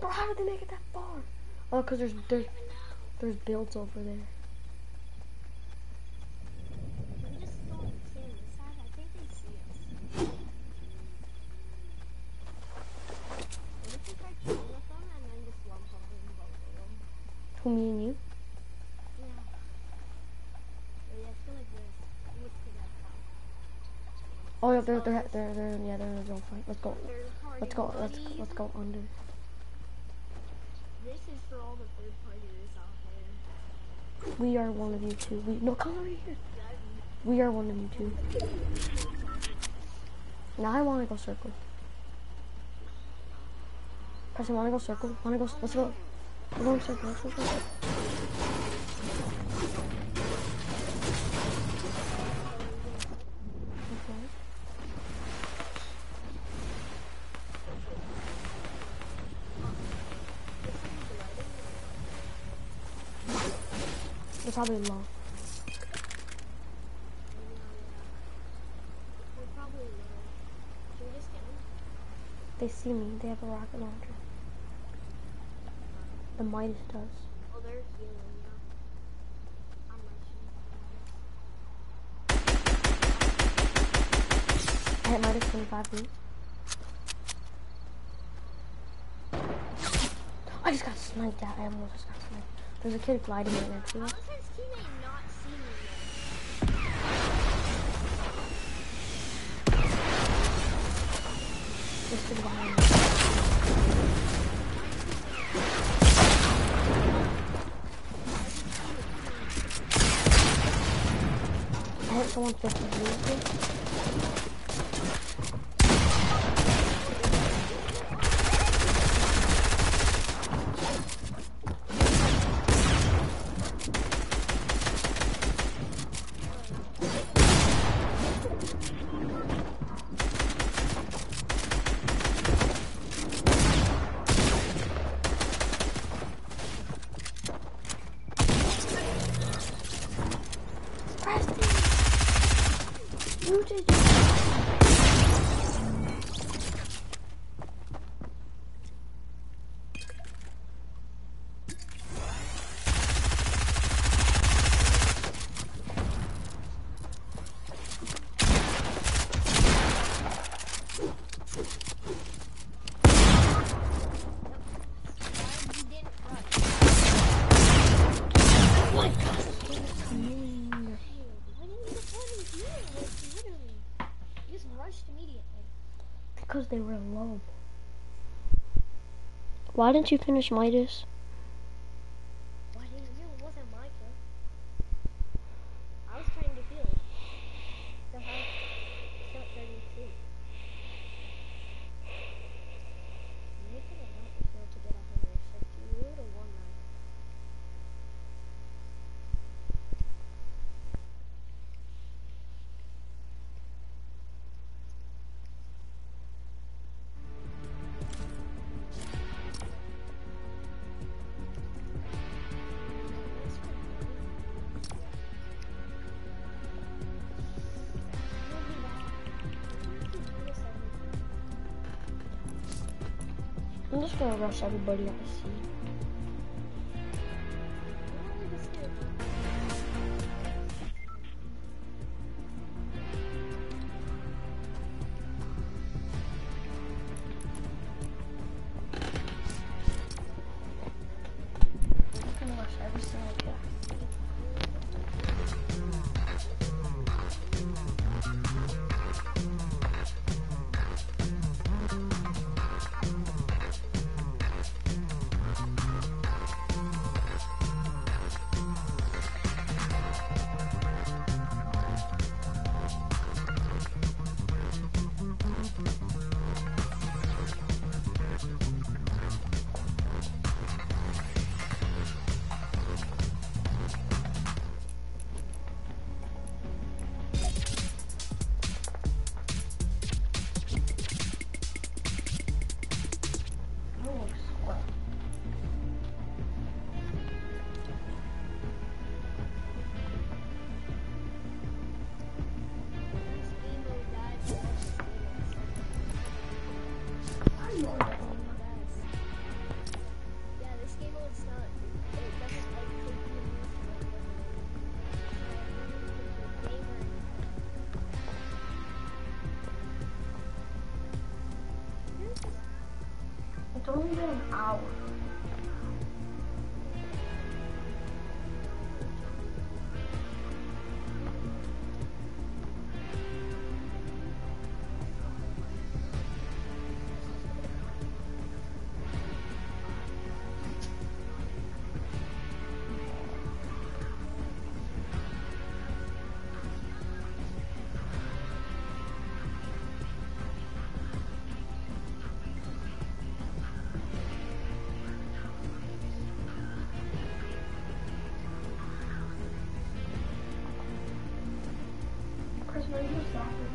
[SPEAKER 1] Bro, how did they make it that far? Oh, cause there's builds over there.
[SPEAKER 2] We just don't stand this side. I think they see us. What if we try killing with them and then just lump them in both of them?
[SPEAKER 1] Who, me and you?
[SPEAKER 2] Yeah. But yeah, I feel like this. Look to that house.
[SPEAKER 1] Oh yeah, they're in the zone fight. Let's go.
[SPEAKER 2] Third party
[SPEAKER 1] Let's go.
[SPEAKER 2] buddies.
[SPEAKER 1] Let's go under.
[SPEAKER 2] This is for all the third partiers out there.
[SPEAKER 1] We are one of you two. No, come over here. We are one of you two. Now I want to go circle. Preston, want to go circle? Want to go? Let's go. We're going circle. Let's go. They're probably low.
[SPEAKER 2] They're probably low. Should we just get them?
[SPEAKER 1] They see me. They have a rocket launcher. The Midas does.
[SPEAKER 2] Oh, they're healing now. I'm rushing.
[SPEAKER 1] I hit Midas 25 feet. I just got sniped at. I almost just got sniped. There's a kid gliding right next to us.
[SPEAKER 2] How does his teammate not see me yet?
[SPEAKER 1] This kid behind me. I hit someone 50 feet. You did. Because they were alone. Why didn't you finish Midas?
[SPEAKER 2] Why didn't you? It wasn't my kill. I was trying to heal. So how shot 32? You could have not the kill to get 160. You would have won that.
[SPEAKER 1] I'm just gonna rush everybody I see. I'm gonna rush every single guy. been an hour. Chris, where are you stopping?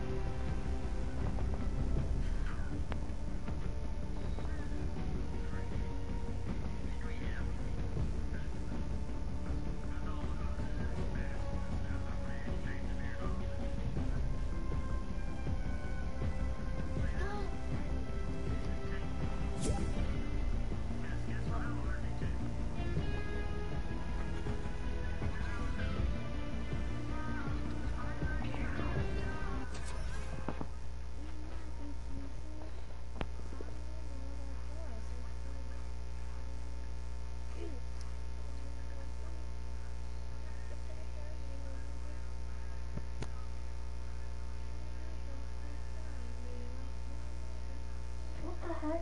[SPEAKER 1] What the heck?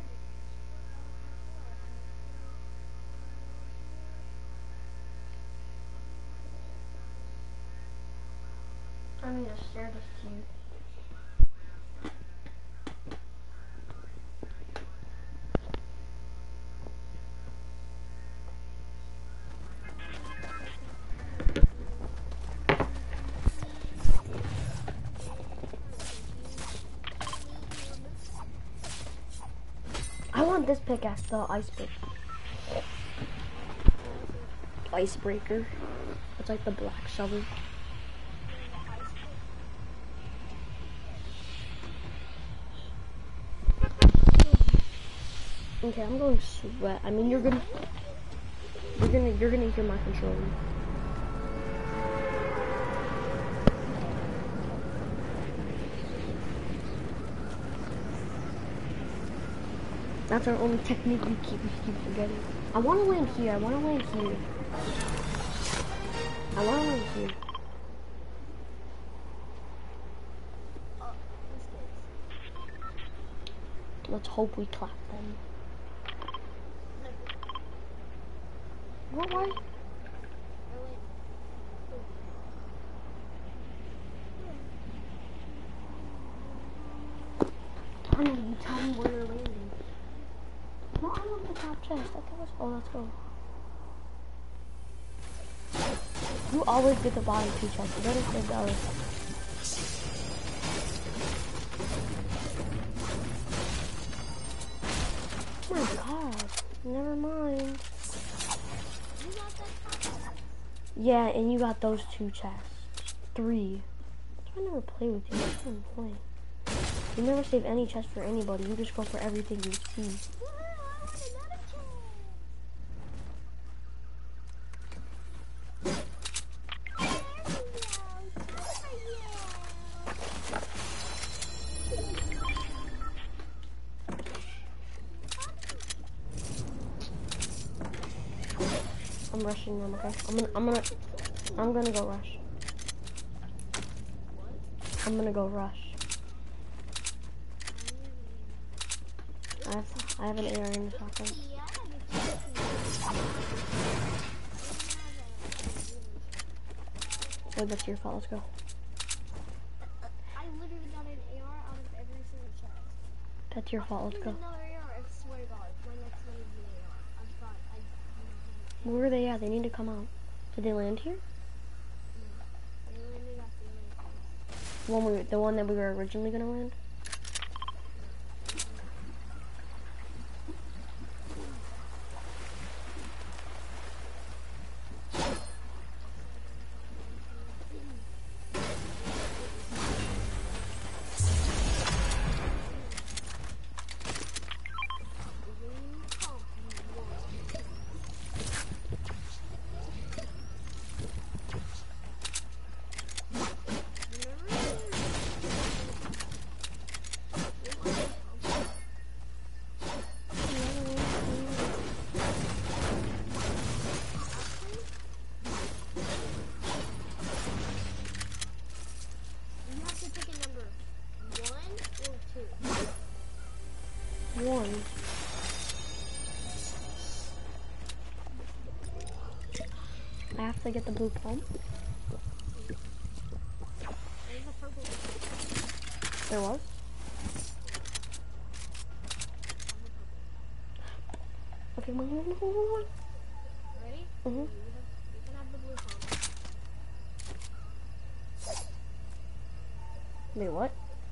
[SPEAKER 1] I mean, the stairs is cute. I want this pickaxe, the icebreaker. It's like the black shovel. Okay, I'm going sweat. I mean, you're gonna hear my controller. That's our only technique we keep forgetting. I want to land here. I want to land here. I want to land here. Let's hope we clap them. What? Why? Honey, you tell me where you're landing. No, I want the top chest. Oh, let's go. You always get the bottom two chests. You better say those. Oh my god. Never mind. Yeah, and you got those two chests. 3. That's why I never play with you. That's the point. You never save any chest for anybody. You just go for everything you see. I'm rushing them, okay? I'm gonna go rush. I'm gonna go rush. I have an AR in the shotgun. Wait, that's your fault. Let's go.
[SPEAKER 2] I literally got an AR out of every single chest.
[SPEAKER 1] That's your fault. Let's go.
[SPEAKER 2] Another AR, I swear to God. My next one is an AR. I've got,
[SPEAKER 1] Where are they at? They need to come out. Did they land here?
[SPEAKER 2] they landed at the only place.
[SPEAKER 1] The one that we were originally gonna land? one. I have to get the blue pump.
[SPEAKER 2] There's a purple one.
[SPEAKER 1] There was? Okay, one.
[SPEAKER 2] Ready?
[SPEAKER 1] Mm-hmm.
[SPEAKER 2] You can have the blue pump.
[SPEAKER 1] Wait, what?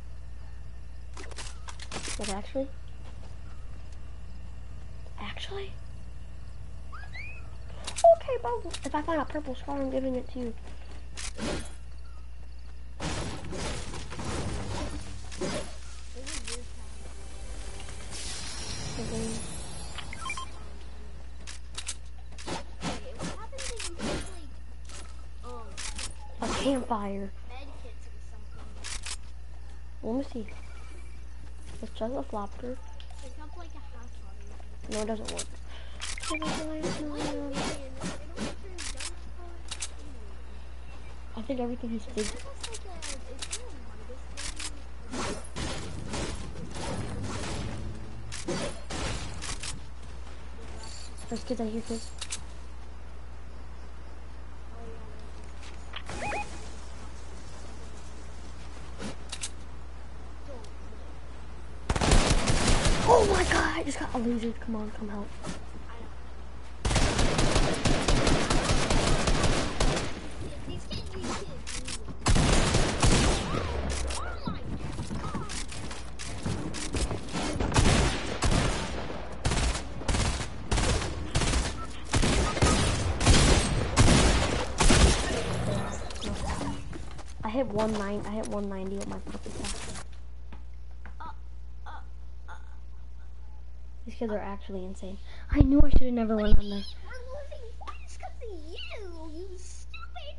[SPEAKER 1] Like, actually? Actually? Okay, bro. If I find a purple scar, I'm giving it to you. A campfire.
[SPEAKER 2] Medkits or something.
[SPEAKER 1] Let me see. It's just a flopper.
[SPEAKER 2] Pick up like a half bottle.
[SPEAKER 1] No, it doesn't work. I think everything he's did. There's kids, I hear kids. Oh my god, I just got a laser. Come on, come help. I hit 190 with my purple pack. These kids are actually insane. I knew I should have never went on this.
[SPEAKER 2] We're losing points because of you stupid.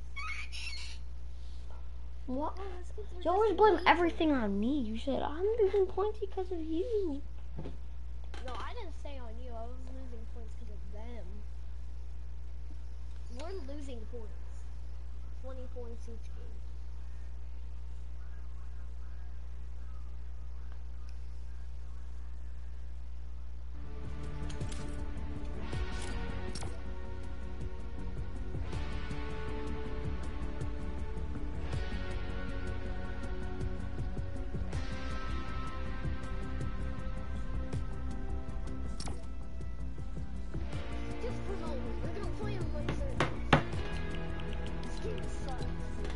[SPEAKER 1] What?
[SPEAKER 2] Oh,
[SPEAKER 1] You always blame everything on me. You said I'm losing points because of you.
[SPEAKER 2] No, I didn't say on you. I was losing points because of them. We're losing points. 20 points each game. Just promote me. We're gonna play on one server. This game sucks.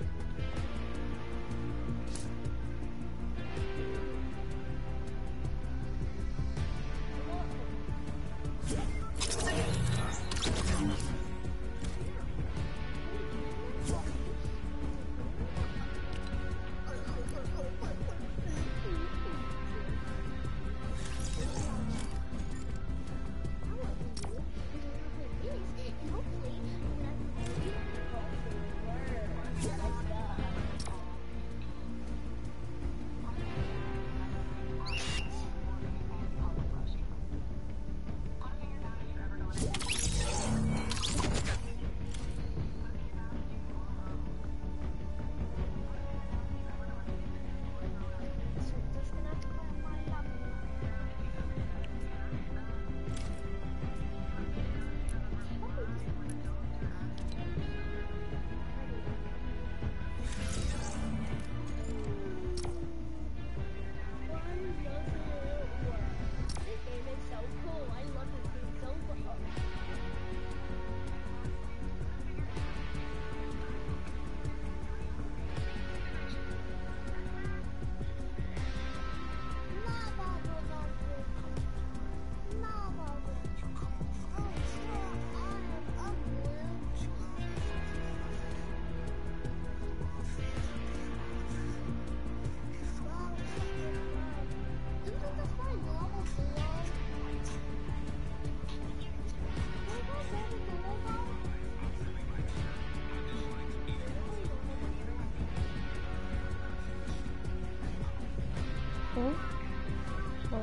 [SPEAKER 1] What?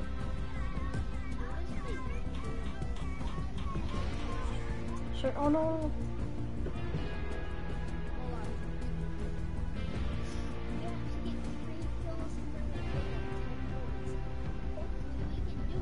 [SPEAKER 1] Sure. Oh no.
[SPEAKER 2] You have to get 3 kills to bring up 10 points. Hopefully we can do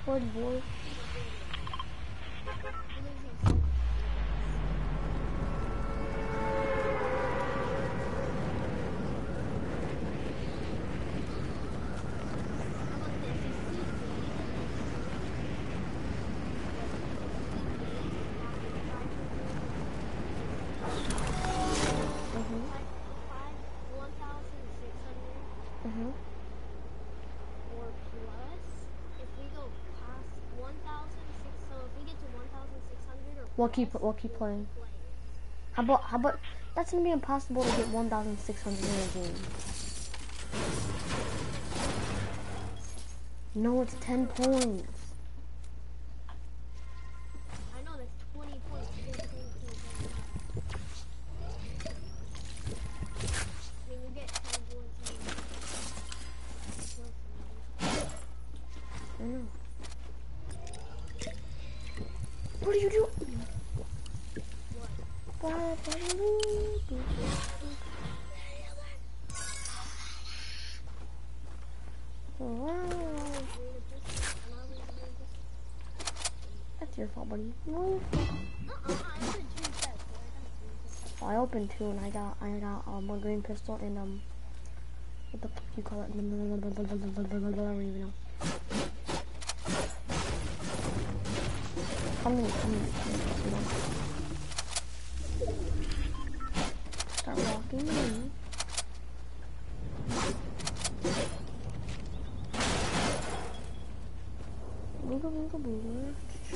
[SPEAKER 1] for the boy. We'll keep playing. How about that's gonna be impossible to get 1,600 in a game. No, it's 10 points.
[SPEAKER 2] I know that's 20 points. I mean, you get 10 points.
[SPEAKER 1] I know. What are you doing? That's your fault, buddy. No. I opened 2 and I got a green pistol and what the fuck you call it? I don't even know. Come in. Start walking in. Booga.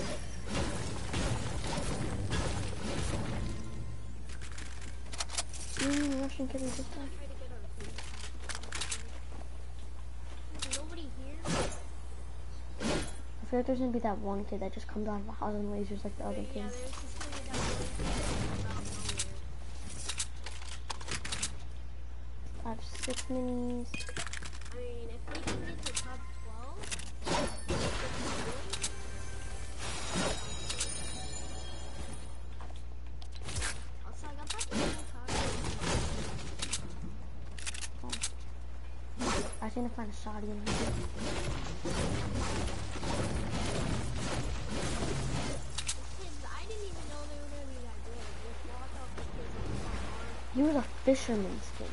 [SPEAKER 1] Russian kid is just done.
[SPEAKER 2] Nobody here?
[SPEAKER 1] I feel like there's gonna be that one kid that just comes out of a house and lasers like the other
[SPEAKER 2] Yeah,
[SPEAKER 1] kids.
[SPEAKER 2] there's just gonna be that one
[SPEAKER 1] I have 6 minis.
[SPEAKER 2] I mean, if we can get to top 12, also I got back to the top.
[SPEAKER 1] I was gonna find a shoddy in here.
[SPEAKER 2] I didn't even know they were gonna be that good. Just walk out the kids.
[SPEAKER 1] He was a fisherman skin.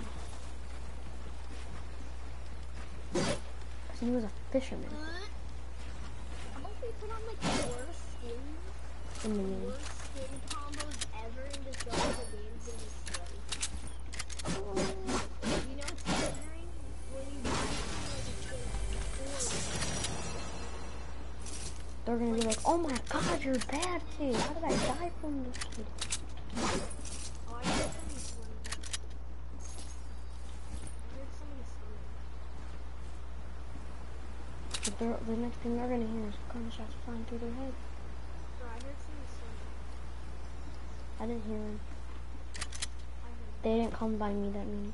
[SPEAKER 1] So he was a fisherman
[SPEAKER 2] How about we put on like the worst skins?
[SPEAKER 1] in the game.
[SPEAKER 2] Worst skin combos ever and just go to the games and just play. You know what's considering? When you buy like a skin,
[SPEAKER 1] They're gonna be like, oh my god, you're bad kid. How did I die from this kid?
[SPEAKER 2] oh, I heard somebody swimming. I heard somebody swimming.
[SPEAKER 1] But the next thing they're gonna hear is gunshots flying through their head.
[SPEAKER 2] Bro, I heard somebody swimming.
[SPEAKER 1] I didn't hear them.
[SPEAKER 2] I heard
[SPEAKER 1] They didn't come by me, that means.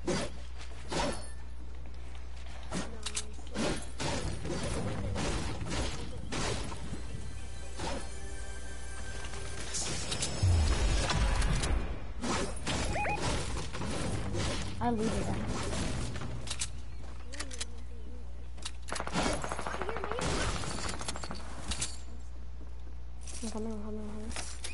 [SPEAKER 1] I looted that. I'm coming.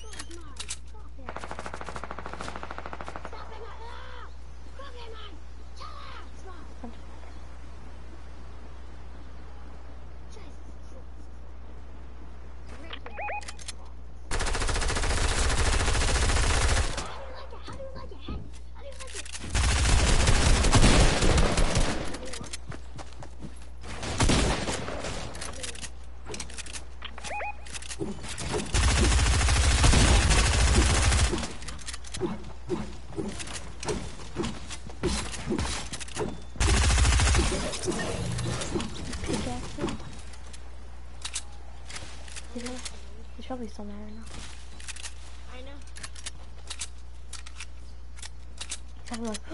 [SPEAKER 1] He's probably still there right now.
[SPEAKER 2] I know.
[SPEAKER 1] He's probably like,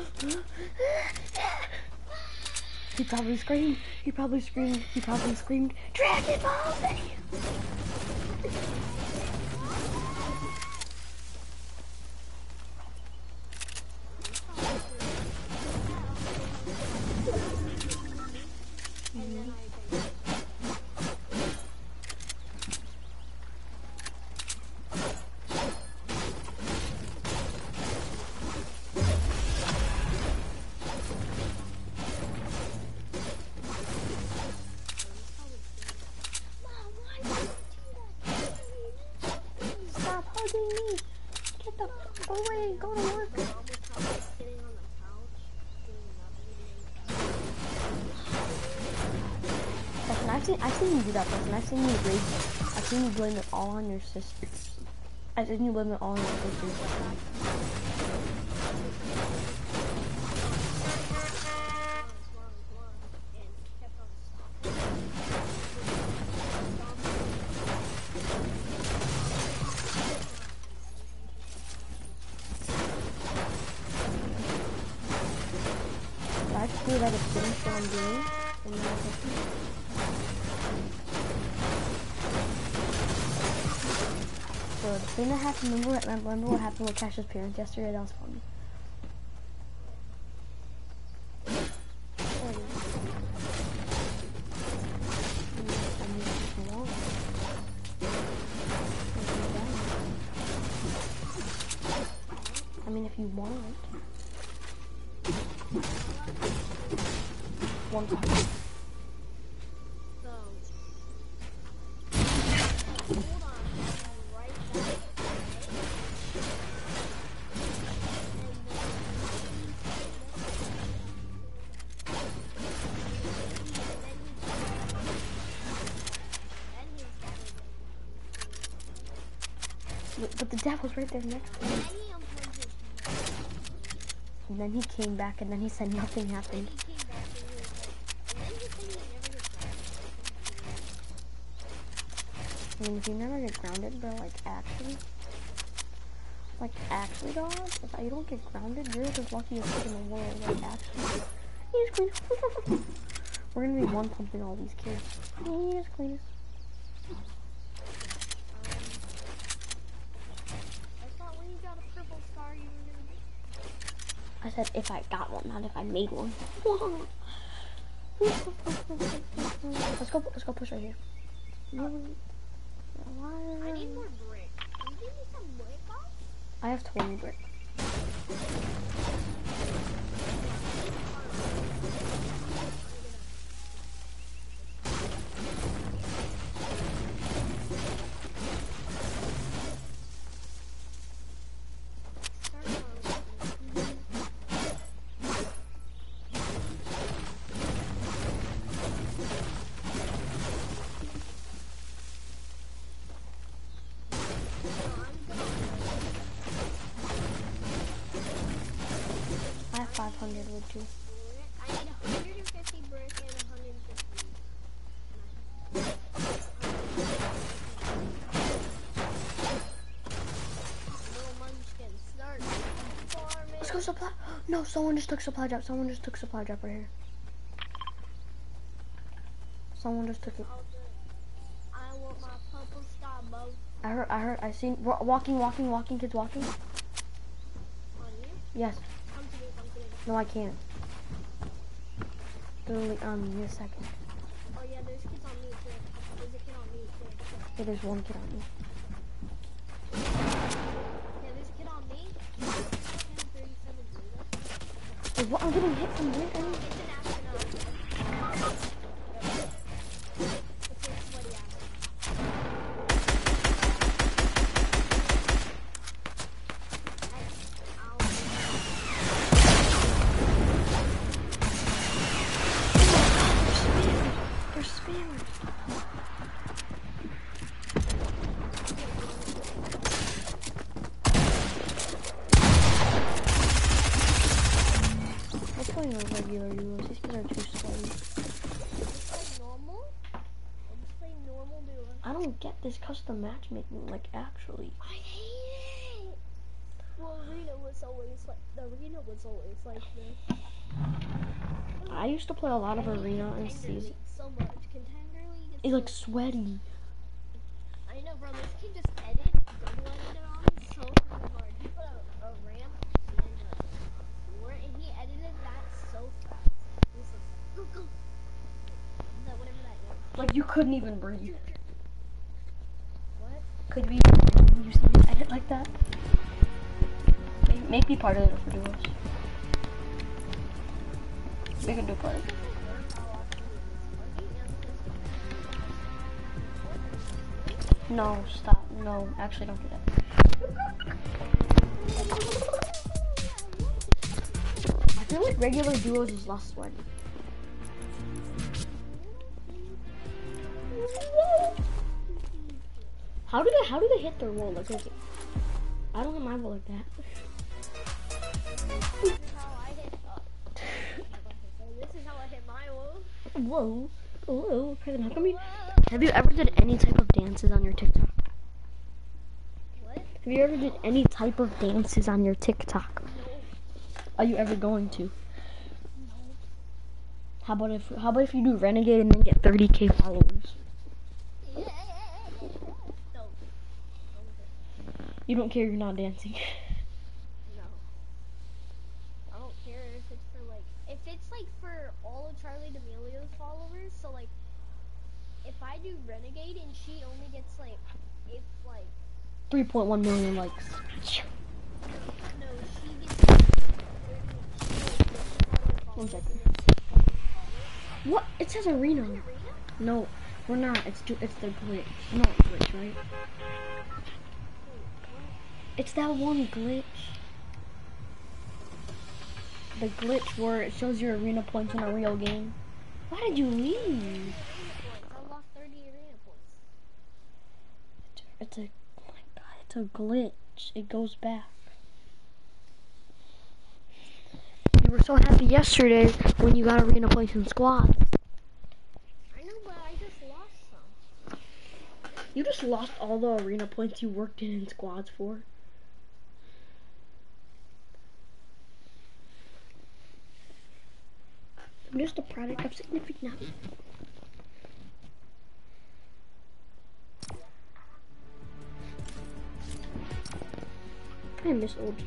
[SPEAKER 1] he probably screamed, Dragon Ball Z! I've seen you do that, Preston. I've seen you rage. I've seen you blame it all on your sisters. I've seen you blame it all on your sisters. I feel like it's finished what I'm doing. And then so the thing that happened, remember what happened with Cash's parents yesterday? That was funny. I mean, if you want. One time. But the dad was right there next to him. And then he came back and then he said nothing happened. I mean, if you never get grounded, bro, like actually, dog, if you don't get grounded, you're the luckiest kid in the world, like, actually. He's clean. We're gonna be one pumping all these kids. He's clean.
[SPEAKER 2] I thought when you got a purple star, you were gonna be.
[SPEAKER 1] I said if I got one, not if I made one. Let's go push right here.
[SPEAKER 2] I need more brick. Can you give me some brick, guys?
[SPEAKER 1] I have 20 brick. I have 500 wood too.
[SPEAKER 2] I need 150 brick and 150. Little munchkin, start farming.
[SPEAKER 1] Let's go supply. No, someone just took supply drop. Someone just took supply drop right here. Someone just took it.
[SPEAKER 2] I want my purple star, bro.
[SPEAKER 1] I seen walking, kids walking.
[SPEAKER 2] On you?
[SPEAKER 1] Yes.
[SPEAKER 2] Come to me.
[SPEAKER 1] No, I can't. Literally on me, a second.
[SPEAKER 2] Oh yeah, there's kids on me too. There's a kid on me too.
[SPEAKER 1] Yeah, there's one kid on me.
[SPEAKER 2] Yeah, there's a kid on me. 37
[SPEAKER 1] Wait, what? I'm getting hit from here.
[SPEAKER 2] It's an astronaut. It's a sweaty
[SPEAKER 1] They're spammers. What's going on with regular duos? These guys are too slow. I don't get this custom matchmaking, like, actually.
[SPEAKER 2] I hate it. Well, arena was always like this.
[SPEAKER 1] I used to play a lot of arena and season.
[SPEAKER 2] So much contender league.
[SPEAKER 1] It's like sweaty.
[SPEAKER 2] I know, bro. This kid just edited it on so hard. He put a ramp and he edited that so fast. He was like, go, go. Whatever that is.
[SPEAKER 1] Like, you couldn't even breathe.
[SPEAKER 2] What?
[SPEAKER 1] Could we use the edit like that? Make me part of it for duos. We can do part of it. No, stop. No, actually don't do that. I feel like regular duos is less sweaty. How do they hit their wall? Like, I don't hit my wall like that.
[SPEAKER 2] This is how I hit. This is how I hit my wall.
[SPEAKER 1] Whoa. Whoa. Preston, how come you... Have you ever did any type of dances on your TikTok?
[SPEAKER 2] What?
[SPEAKER 1] Have you ever did any type of dances on your TikTok?
[SPEAKER 2] No.
[SPEAKER 1] Are you ever going to?
[SPEAKER 2] No.
[SPEAKER 1] How about if you do Renegade and then get 30K followers?
[SPEAKER 2] Yeah. No.
[SPEAKER 1] You don't care you're not dancing.
[SPEAKER 2] No. I don't care if it's for for all of Charlie D'Amelio's followers. So like, if I do Renegade and she only gets like,
[SPEAKER 1] 3.1 million likes.
[SPEAKER 2] no, she gets
[SPEAKER 1] 1 second. What? It says arena. No, we're not. It's the glitch. Not glitch, right? It's that one glitch. The glitch where it shows your arena points in a real game. Why did you leave?
[SPEAKER 2] I lost 30 arena points.
[SPEAKER 1] It's a, oh my god, it's a glitch. It goes back. You were so happy yesterday when you got arena points in squad.
[SPEAKER 2] I know, but I just lost some.
[SPEAKER 1] You just lost all the arena points you worked in squads for. I'm just a product of significant. I miss old.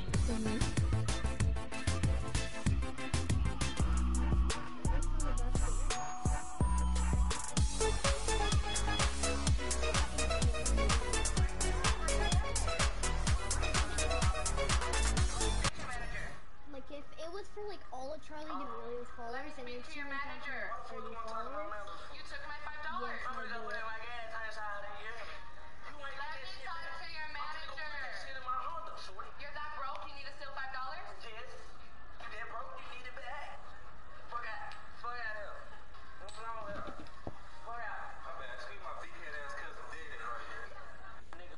[SPEAKER 2] Like if it was for like all of Charlie D'Amelio's followers and then she only got like 30 followers.
[SPEAKER 3] You took my $5.
[SPEAKER 2] Yes, I do.
[SPEAKER 3] Let me talk to your manager. You're that broke, you need to steal $5? Yes. You that broke, you need it back. Fuck out. Fuck out here. What's wrong with her? Fuck out. My bad. Excuse my big head ass cousin dead right here. Nigga.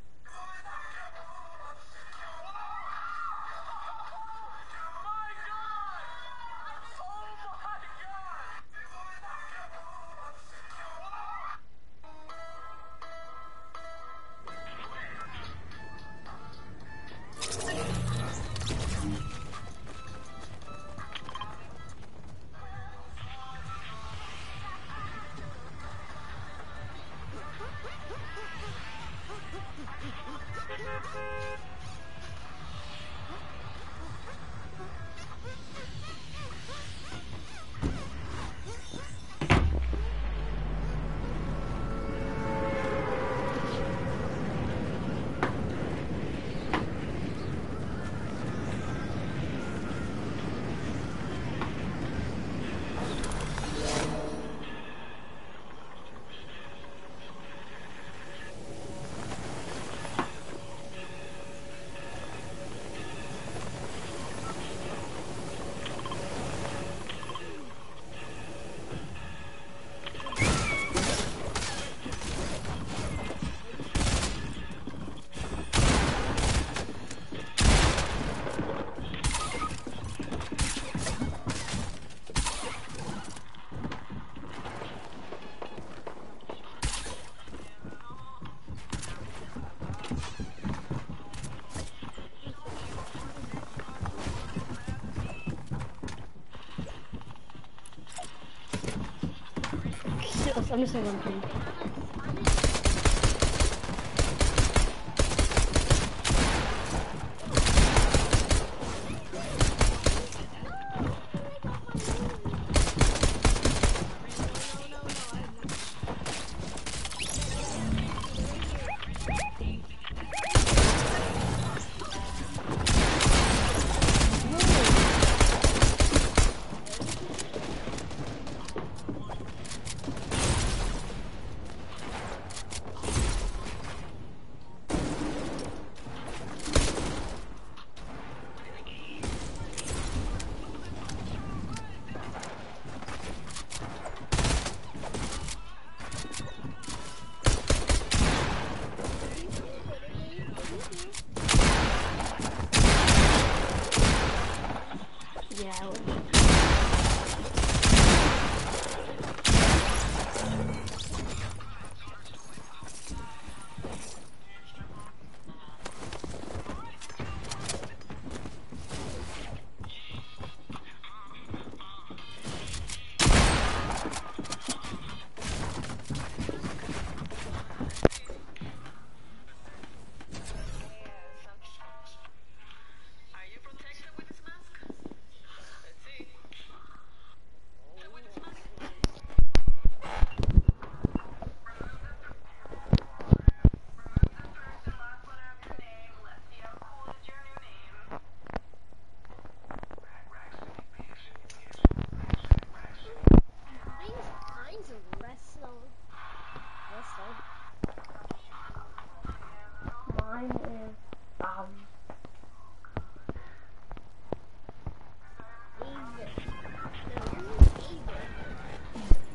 [SPEAKER 1] I'm just saying one thing.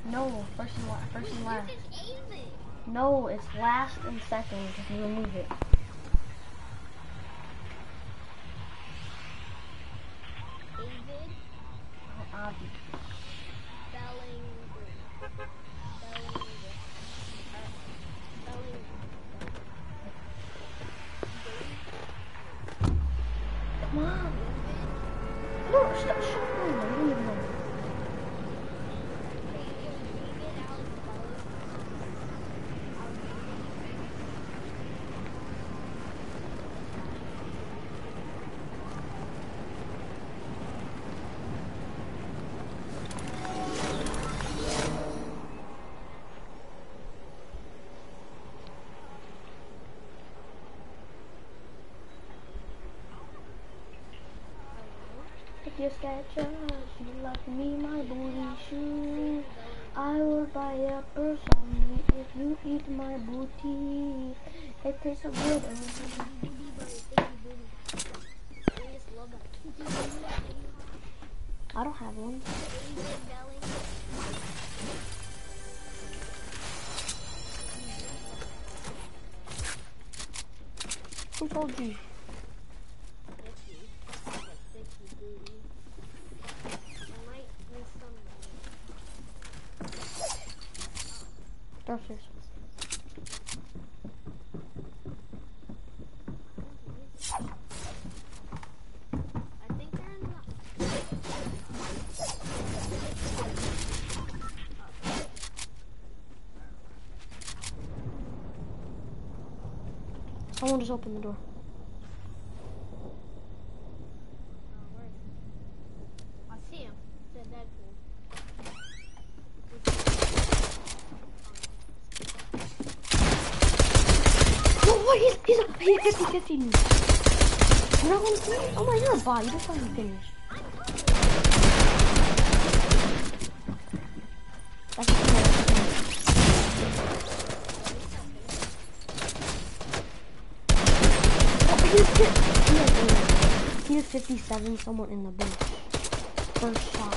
[SPEAKER 1] No, first and last.
[SPEAKER 2] Yours is Avid.
[SPEAKER 1] No, it's last and second if you remove it.
[SPEAKER 2] Avid.
[SPEAKER 1] Avi. Come on. No, stop. No, you don't even know. If you sketch us, you love me, my booty shoe. I will buy a purse only if you eat my booty. It tastes so good. I don't have one. Who told you? Starfish.
[SPEAKER 2] I think they're in the...
[SPEAKER 1] Someone just opened the door.
[SPEAKER 2] where is he? I see him. It's a Deadpool.
[SPEAKER 1] Oh, he's 50-50 me. You're not gonna finish? Oh my, you're a bot. You just let him finish. That's he has 57, someone in the bush. First shot.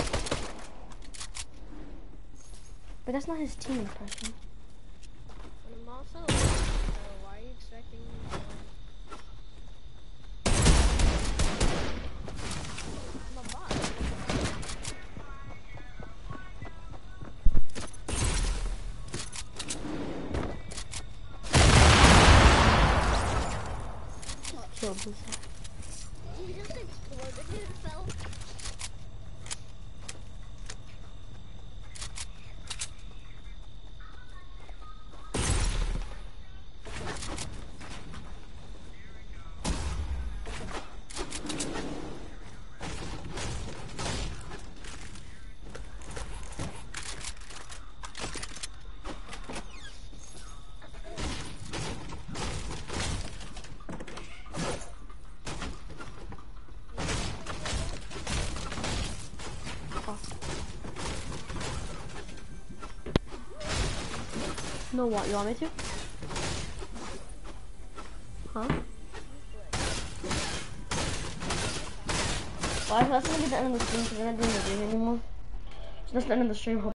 [SPEAKER 1] But that's not his team, Preston.
[SPEAKER 2] And I'm also... why are you expecting me to... I'm a bot.
[SPEAKER 1] Killed himself.
[SPEAKER 2] He just exploded himself.
[SPEAKER 1] No, what? You want me to? Huh? Well, that's gonna be the end of the stream because we're not doing the game anymore. So that's the end of the stream.